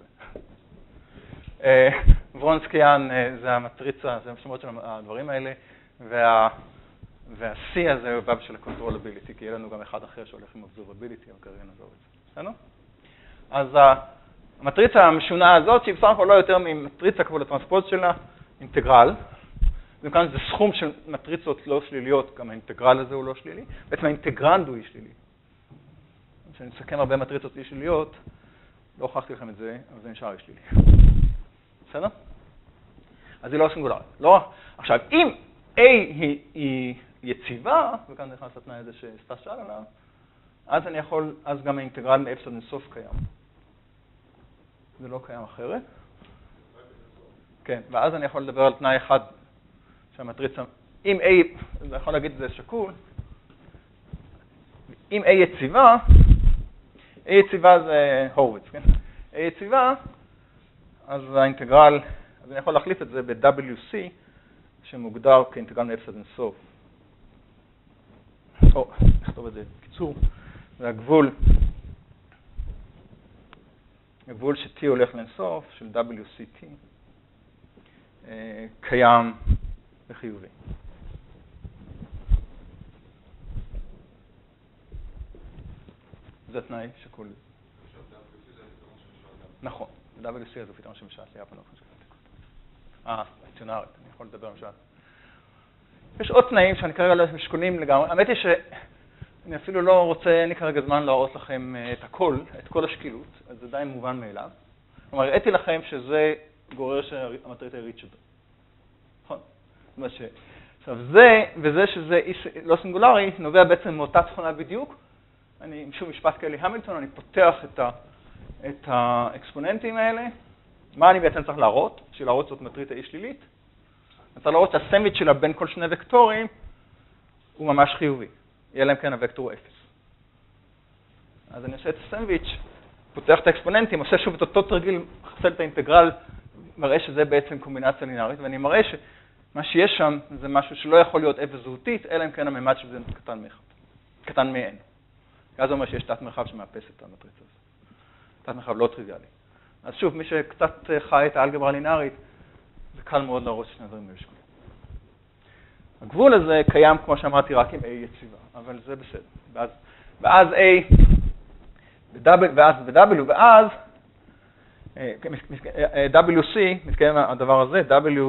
ורונסקיאן זה המטריצה, זה המשמעות של הדברים האלה, וה... וה-C הזה הוא בב של ה-controllability, כי יהיה לנו גם אחד אחר שהולך עם observability, אבל כרגע נעזוב את זה. בסדר? אז המטריצה המשונה הזאת, שהיא בסך הכל לא יותר ממטריצה כפול הטרנספוז שלה, אינטגרל. וכאן זה סכום של מטריצות לא שליליות, גם האינטגרל הזה הוא לא שלילי. בעצם האינטגרנד הוא אי שלילי. כשאני מסכם הרבה מטריצות אי שליליות, לא הוכחתי לכם את זה, אבל זה נשאר אי שלילי. בסדר? אז היא לא סינגולרית. לא... עכשיו, אם A היא, היא יציבה, וכאן נכנס לתנאי הזה שסטס שאל עליו, אז אני יכול, אז גם האינטגרל מאפס עד אינסוף קיים. זה לא קיים אחרת. כן, ואז אני יכול לדבר על תנאי אחד שהמטריצה, אם A, אני יכול להגיד את זה שקול, אם A יציבה, A יציבה זה הורוביץ, כן? A יציבה, אז האינטגרל, אז אני יכול להחליף את זה ב-דאבליו סי, שמוגדר כאינטגרל מאפס עד אינסוף. או, נכתוב את זה בקיצור, זה הגבול, הגבול ש-T הולך לאינסוף, של דאבליו סי טי, קיים וחיובי. זה תנאי שקול. נכון, דאבליו סי זה פתרון שמשעת ליאפונוב. אה, סטציונרית, אני יכול לדבר משעת. יש עוד תנאים שאני כרגע לא משקולים לגמרי. האמת היא שאני אפילו לא רוצה, אין לי כרגע זמן להראות לכם את הכל, את כל השקילות, אז זה די מובן מאליו. כלומר, הראיתי לכם שזה גורר שהמטריצה העירית שלו. נכון? זאת אומרת ש... עכשיו, זה וזה שזה לא סינגולרי, נובע בעצם מאותה תכונה בדיוק. אני, שוב משפט כאלי המילטון, אני פותח את, ה, את האקספוננטים האלה. מה אני בעצם צריך להראות? בשביל להראות זאת מטריצה אי שלילית. אני צריך להראות שהסנדוויץ' שלה בין כל שני וקטורים הוא ממש חיובי. יהיה להם כאן הוקטור אפס. אז אני עושה את הסנדוויץ', פותח את האקספוננטים, עושה שוב את אותו תרגיל, מחסל את האינטגרל, מראה שזה בעצם קומבינציה לינארית, ואני מראה שמה שיש שם זה משהו שלא יכול להיות אפס זהותית, אלא אם כן הממד של זה קטן מאחד, קטן מ-n. אז זה אומר שיש תת מרחב שמאפס את המטריצה הזאת. תת מרחב לא טריוויאלי. אז שוב, מי שקצת חי את האלגברה הלינארית, זה קל מאוד להראות שני דברים היו שקולים. הגבול הזה קיים, כמו שאמרתי, רק עם A יציבה, אבל זה בסדר. ואז, ואז A, ואז ב-W, ואז דאבליו סי, מתקיים הדבר הזה, דאבליו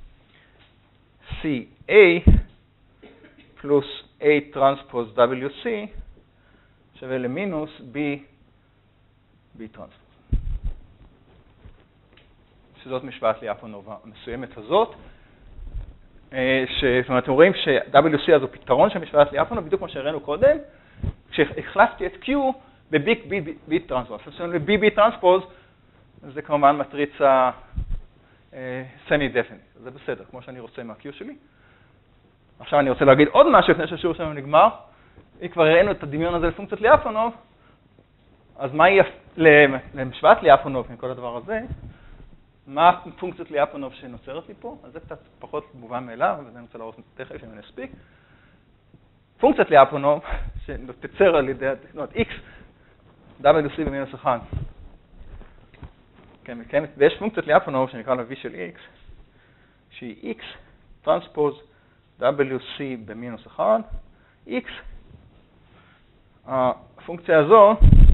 סי איי פלוס A טרנספוז דאבליו סי שווה למינוס B, B טרנספוז. שזאת משוואת ליאפונוב המסוימת הזאת. זאת אומרת, אתם רואים ש-דאבליו סי הזו פתרון של משוואת ליאפונוב, בדיוק כמו שהראינו קודם, כשהחלפתי את Q בביג B טרנספוז. זאת אומרת, ב-B B טרנספוז זה כמובן מטריצה סמי דפינית. זה בסדר, כמו שאני רוצה מה-Q שלי. עכשיו אני רוצה להגיד עוד משהו לפני שהשיעור שלנו נגמר. אם כבר הראינו את הדמיון הזה לפונקציית ליאפונוב, אז מה יהיה למשוואת ליאפונוב עם כל הדבר הזה? מה הפונקציית ליאפונוב שנוצרת לי פה? אז זה קצת פחות מובן מאליו, וזה אני רוצה להראות תכף אם אני אספיק. פונקציית ליאפונוב שתצר על ידי, זאת אומרת, x, דאבליו סי במינוס אחד. כן, ויש פונקציית ליאפונוב שנקרא לה v של x, שהיא x טרנספוז דאבליו סי במינוס אחד, x. הפונקציה הזו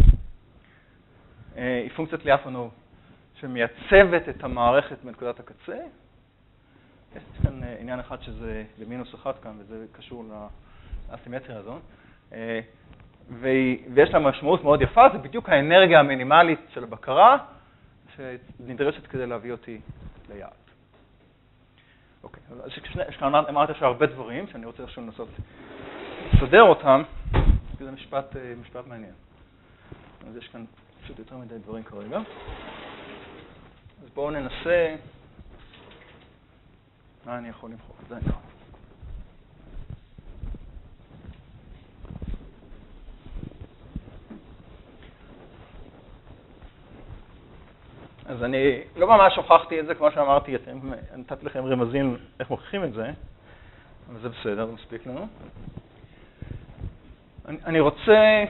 היא פונקציית ליאפונוב שמייצבת את המערכת בנקודת הקצה. יש כאן עניין אחד שזה במינוס אחד כאן, וזה קשור לאסימטריה הזו. ויש לה משמעות מאוד יפה, זה בדיוק האנרגיה המינימלית של הבקרה, שנדרשת כדי להביא אותי ליעד. אוקיי, אז יש כאן, אמרת שהרבה דברים, שאני רוצה עכשיו לנסות לסדר אותם, כי זה משפט, משפט מעניין. אז יש כאן פשוט יותר מדי דברים כרגע. אז בואו ננסה, מה אני יכול למחוק? זה אני יכול. אז אני לא ממש הוכחתי את זה, כמו שאמרתי, נתתי לכם רמזים איך מוכיחים את זה, אבל זה בסדר, זה מספיק לנו. אני, אני רוצה,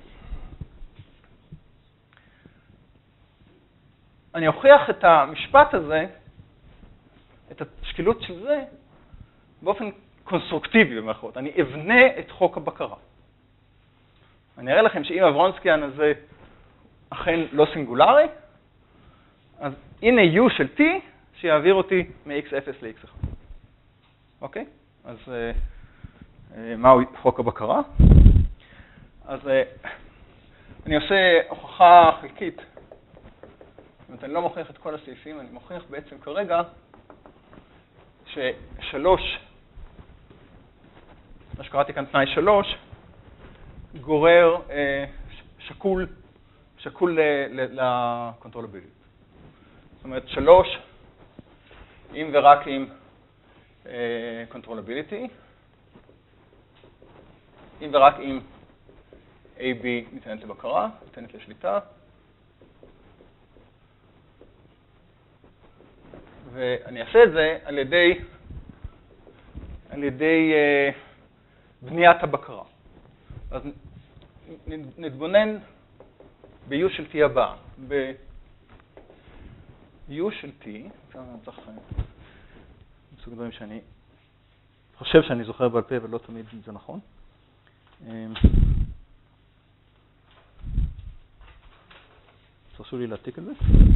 אני אוכיח את המשפט הזה, את השקילות של זה, באופן קונסטרוקטיבי במרכאות. אני אבנה את חוק הבקרה. אני אראה לכם שאם הוורונסקיאן הזה אכן לא סינגולרי, אז הנה U של T שיעביר אותי מ-X אפס ל-X אחד. אוקיי? אז אה, מהו חוק הבקרה? אז אה, אני עושה הוכחה חלקית. זאת אומרת, אני לא מוכיח את כל הסעיפים, אני מוכיח בעצם כרגע ששלוש, מה שקראתי כאן תנאי שלוש, גורר אה, שקול, שקול לקונטרולביליות. זאת אומרת, שלוש, אם ורק עם קונטרולביליטי, אם ורק עם איי בי ניתנת לבקרה, ניתנת לשליטה. ואני אעשה את זה על ידי, על ידי uh, בניית הבקרה. אז נתבונן ב-U של T הבאה. ב-U של T, עכשיו אני צריך מסוג דברים שאני חושב שאני זוכר בעל פה, אבל לא תמיד זה נכון. תרשו לי להעתיק את זה.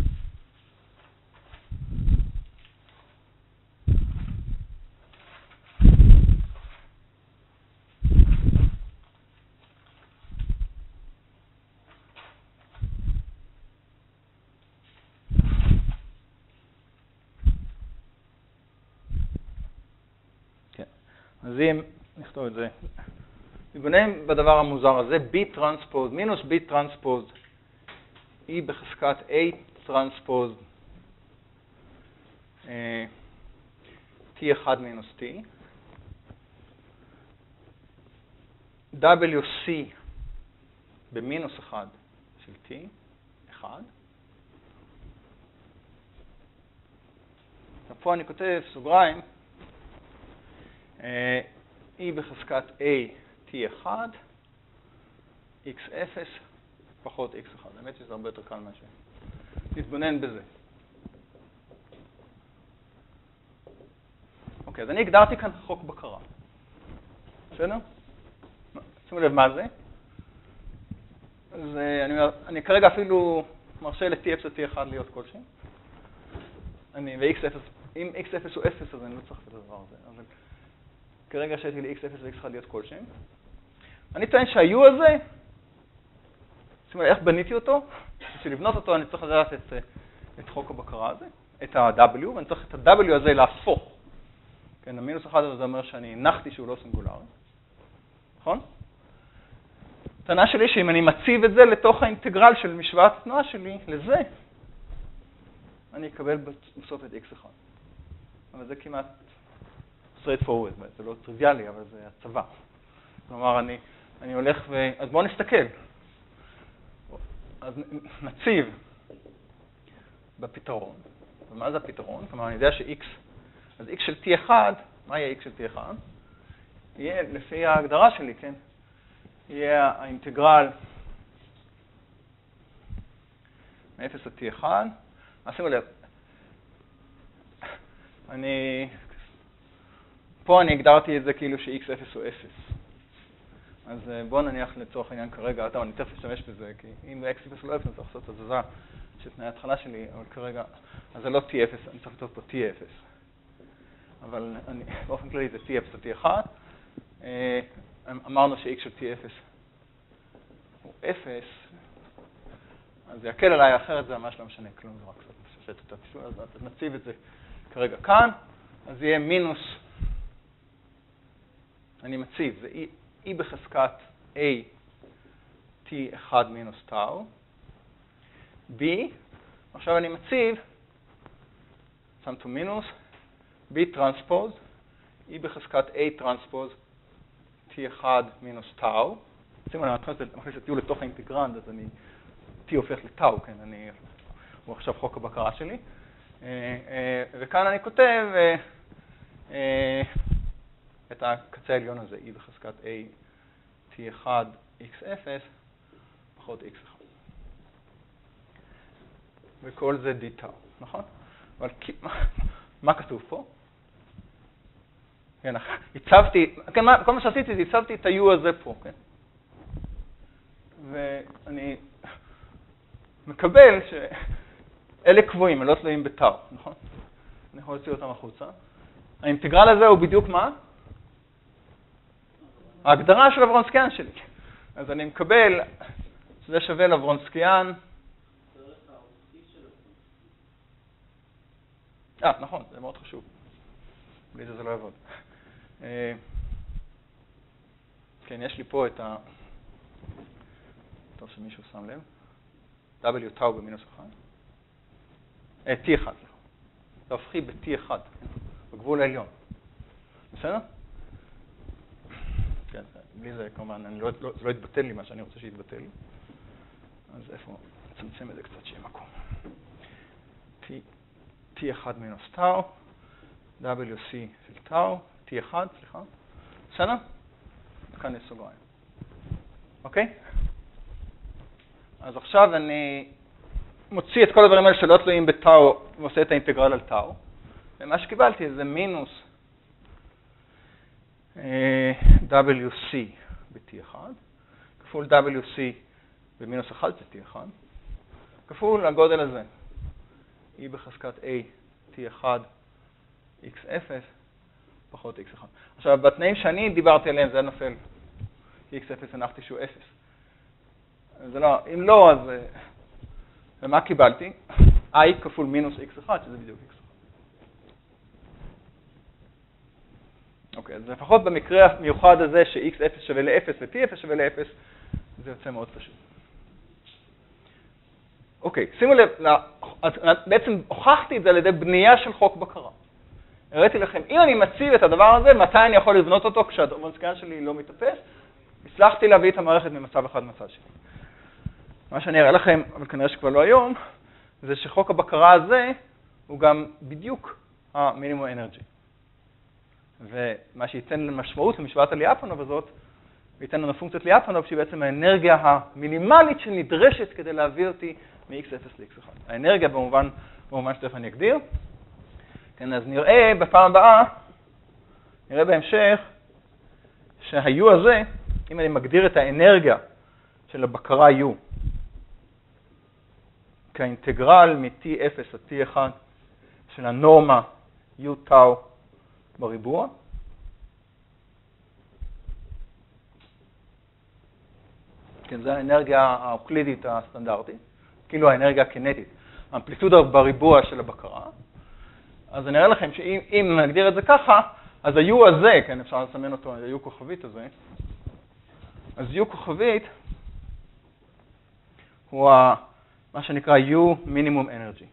אז אם נכתוב את זה, נתבונן בדבר המוזר הזה, B טרנספוז, מינוס B טרנספוז, E בחזקת A טרנספוז, T אחד מינוס T, W C במינוס אחד של T, אחד. פה אני כותב סוגריים, E בחזקת A T אחד, X אפס פחות X אחד. האמת שזה הרבה יותר קל משהו. נתבונן בזה. אוקיי, אז אני הגדרתי כאן חוק בקרה. בסדר? שימו לב מה זה. אז אני, אומר, אני כרגע אפילו מרשה ל-T אפס ו-T אחד להיות כלשהם. אני, ו-X אפס, אם X אפס הוא אפס, אז אני לא צריך את הדבר הזה. אבל כרגע שהייתי ל-X אפס ו-X אחד להיות כלשהם. אני טוען שה-U הזה, שימו לב, איך בניתי אותו? בשביל לבנות אותו אני צריך לדעת את, את חוק הבקרה הזה, את ה-W, ואני צריך את ה-W הזה להפוך. כן, המינוס אחד הזה אומר שאני הנחתי שהוא לא סינגולרי. נכון? הטענה שלי שאם אני מציב את זה לתוך האינטגרל של משוואת התנועה שלי, לזה, אני אקבל בסוף את X אחד. אבל זה כמעט straight forward, זה לא טריוויאלי, אבל זה הצבא. כלומר, אני, אני הולך ו... אז בואו נסתכל. אז נציב בפתרון. ומה זה הפתרון? כלומר, אני יודע ש-X, אז X של T אחד, מה יהיה X של T אחד? יהיה, לפי ההגדרה שלי, כן? יהיה האינטגרל מ-אפס עד T אחד. אז שימו לב, אני, פה אני הגדרתי את זה כאילו ש-X אפס הוא אפס. אז בואו נניח לצורך העניין כרגע, טוב, אני תכף אשתמש בזה, כי אם X אפס לא אפס, אני צריך לעשות את הזזה של תנאי ההתחלה שלי, אבל כרגע, אז זה לא T אפס, אני צריך לכתוב פה T אפס. אבל אני, באופן כללי זה T אפס או T אחד. אמרנו ש-X של T אפס הוא אפס, אז זה יקל עליי, אחרת זה ממש לא משנה כלום, זה רק קצת משפט את התשלום, אז נציב את זה כרגע כאן, אז יהיה מינוס, אני מציב, זה E, E בחזקת A T אחד מינוס טאו, B, עכשיו אני מציב, שמתו מינוס, B טרנספוז, E בחזקת A טרנספוז, T אחד מינוס טאו, שימו, אני מכניס את U לתוך האינטגרנד, אז אני, T הופך לטאו, כן, אני, הוא עכשיו חוק הבקרה שלי, וכאן אני כותב את הקצה העליון הזה, E בחזקת A T אחד X אפס פחות X אחד. וכל זה D טאו, נכון? אבל מה כתוב פה? כן, הצבתי, כן, כל מה שעשיתי זה הצבתי את ה-U הזה פה, כן? ואני מקבל שאלה קבועים, הם לא תלויים בטאו, נכון? אני יכול להוציא אותם החוצה. האינטגרל הזה הוא בדיוק מה? ההגדרה של הוורנסקיאן שלי. אז אני מקבל, זה שווה לוורנסקיאן. אה, נכון, זה מאוד חשוב. בלי זה זה לא יעבוד. כן, יש לי פה את ה... טוב שמישהו שם לב. W טאו במינוס אחד. אה, T אחד. להפכי ב-T אחד, בגבול העליון. בסדר? כן, בלי זה כמובן, אני לא, לא, זה לא יתבטל לי מה שאני רוצה שיתבטל. אז איפה? נצמצם את זה קצת שיהיה מקום. T, T אחד מינוס טאו, דאבליו סי של טאו, T אחד, סליחה. בסדר? כאן יש סוגריים. אוקיי? אז עכשיו אני מוציא את כל הדברים האלה שלא תלויים בטאו ועושה את האינטגרל על טאו. ומה שקיבלתי זה מינוס דאבליו סי ב-T אחד, כפול דאבליו סי במינוס אחד ב-T אחד, כפול הגודל הזה, E בחזקת A, T אחד, X אפס, פחות X אחד. עכשיו, בתנאים שאני דיברתי עליהם זה נופל, כי X אפס הנחתי שהוא אפס. זה לא, אם לא, אז... ומה קיבלתי? I כפול מינוס X אחד, שזה בדיוק X אחד. אוקיי, אז לפחות במקרה המיוחד הזה ש-X אפס שווה ל-אפס ו-T אפס שווה ל-אפס, זה יוצא מאוד פשוט. אוקיי, שימו לב, בעצם הוכחתי את זה על ידי בנייה של חוק בקרה. הראיתי לכם, אם אני מציב את הדבר הזה, מתי אני יכול לבנות אותו כשהמונסקיין שלי לא מתאפס? הצלחתי להביא את המערכת ממצב אחד למצב שני. מה שאני אראה לכם, אבל כנראה שכבר לא היום, זה שחוק הבקרה הזה הוא גם בדיוק המינימום אנרגי. ומה שייתן למשמעות למשוואת הליאפנוב הזאת, וייתן לנו פונקציית ליאפנוב, שהיא בעצם האנרגיה המינימלית שנדרשת כדי להביא אותי מ-X אפס ל-X אחד. האנרגיה במובן, במובן שתכף אני אגדיר. כן, אז נראה בפעם הבאה, נראה בהמשך, שה-U הזה, אם אני מגדיר את האנרגיה של הבקרה U, כאינטגרל מ-T אפס עד T אחד של הנורמה U טאו בריבוע, כן, זו האנרגיה האוקלידית הסטנדרטית, כאילו האנרגיה הקינטית, האמפליטודה בריבוע של הבקרה. אז אני אראה לכם שאם נגדיר את זה ככה, אז ה-U הזה, כן, אפשר לסמן אותו, ה-U כוכבית הזה, אז U כוכבית הוא מה שנקרא U minimum energy.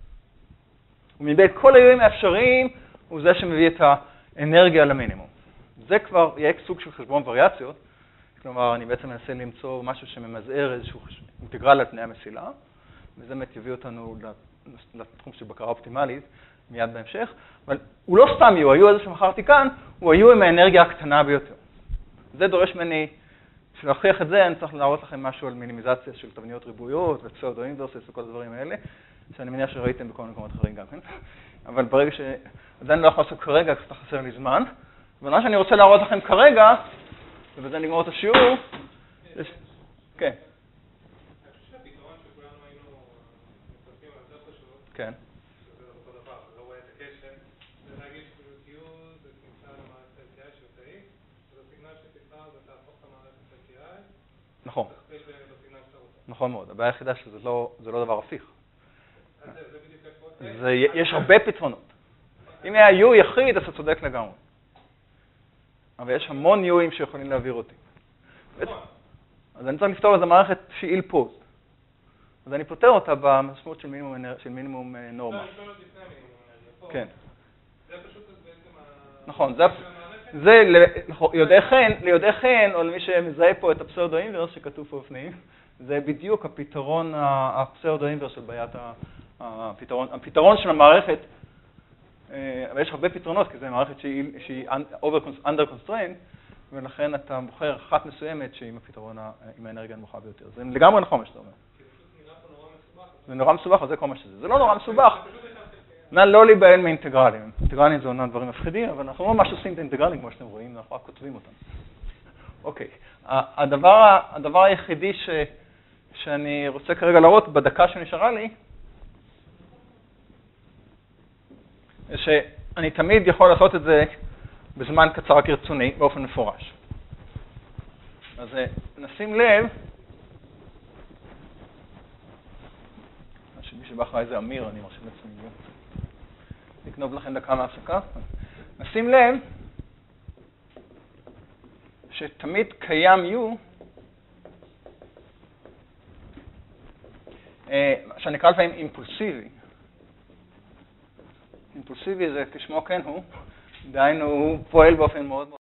ומבין כל ה-U'ים האפשריים הוא זה שמביא את האנרגיה למינימום. זה כבר יהיה סוג של חשבון וריאציות, כלומר אני בעצם מנסה למצוא משהו שממזער איזשהו אינטגרל על תנאי המסילה, וזה באמת יביא אותנו לתחום של בקרה אופטימלית מיד בהמשך, אבל הוא לא סתם U, ה-U הזה שמחרתי כאן הוא ה-U עם האנרגיה הקטנה ביותר. זה דורש ממני, בשביל להוכיח את זה אני צריך להראות לכם משהו על מינימיזציה של תבניות ריבועיות ופסאודו אינברסס וכל הדברים האלה, שאני מניח שראיתם בכל מקומות אחרים גם כן. אבל ברגע ש... עדיין לא יכול לעשות כרגע, כי חסר לי זמן. אבל מה שאני רוצה להראות לכם כרגע, ובזה נגמור את השיעור, כן. אני חושב שהפתרון שכולנו היינו מצפים על יותר פשוט, כן. שזה אותו דבר, לא רואה את הקשר, זה להגיד שפעילות U זה כניסה למערכת L T I של תאי, ובסיגנל שתבחר זה תהפוך את המערכת L T I, נכון. תכפיל בסיגנל שאתה רוצה. נכון מאוד. הבעיה היחידה שזה לא, זה לא דבר הפיך. אז זה, זה בדיוק איפה. זה, יש הרבה פתרונות. אם היה U יחיד, אז אתה צודק לגמרי. אבל יש המון U'ים שיכולים להעביר אותי. אז אני צריך לפתור איזו מערכת שהיא איל פוסט. אז אני פותר אותה במשמעות של מינימום, של מינימום נורמה. לא, אני שואל עוד לפני המינימום אנרגיה. כן. זה פשוט בעצם ה... נכון, זה, זה ליודעי חן, ליודעי חן, או למי שמזהה פה את הפסאודו אינברס שכתוב פה בפנים, זה בדיוק הפתרון, הפסאודו אינברס של בעיית הפתרון, הפתרון של המערכת, אבל יש הרבה פתרונות, כי זו מערכת שהיא, שהיא under constraint, ולכן אתה בוחר אחת מסוימת שהיא עם הפתרון, עם האנרגיה הנמוכה ביותר. זה לגמרי נכון מה שאתה אומר. זה נורא מסובך, אז זה כל מה שזה. זה לא נורא מסובך. נא לא להיבהל מאינטגרלים. אינטגרלים זה אומנם דברים מפחידים, אבל אנחנו לא ממש עושים את האינטגרלים כמו שאתם רואים, אנחנו רק כותבים אותם. אוקיי. הדבר, הדבר היחידי ש, שאני רוצה כרגע להראות בדקה שנשארה לי, שאני תמיד יכול לעשות את זה בזמן קצר כרצוני, באופן מפורש. אז נשים לב, מי שבא אחרי זה אמיר, אני מרשים לעצמי לקנוב לכם דקה מההפסקה. נשים לב שתמיד קיים U, שאני אקרא לפעמים אימפולסיבי. אימפולסיבי זה כשמו כן הוא, דהיינו הוא פועל באופן מאוד מאוד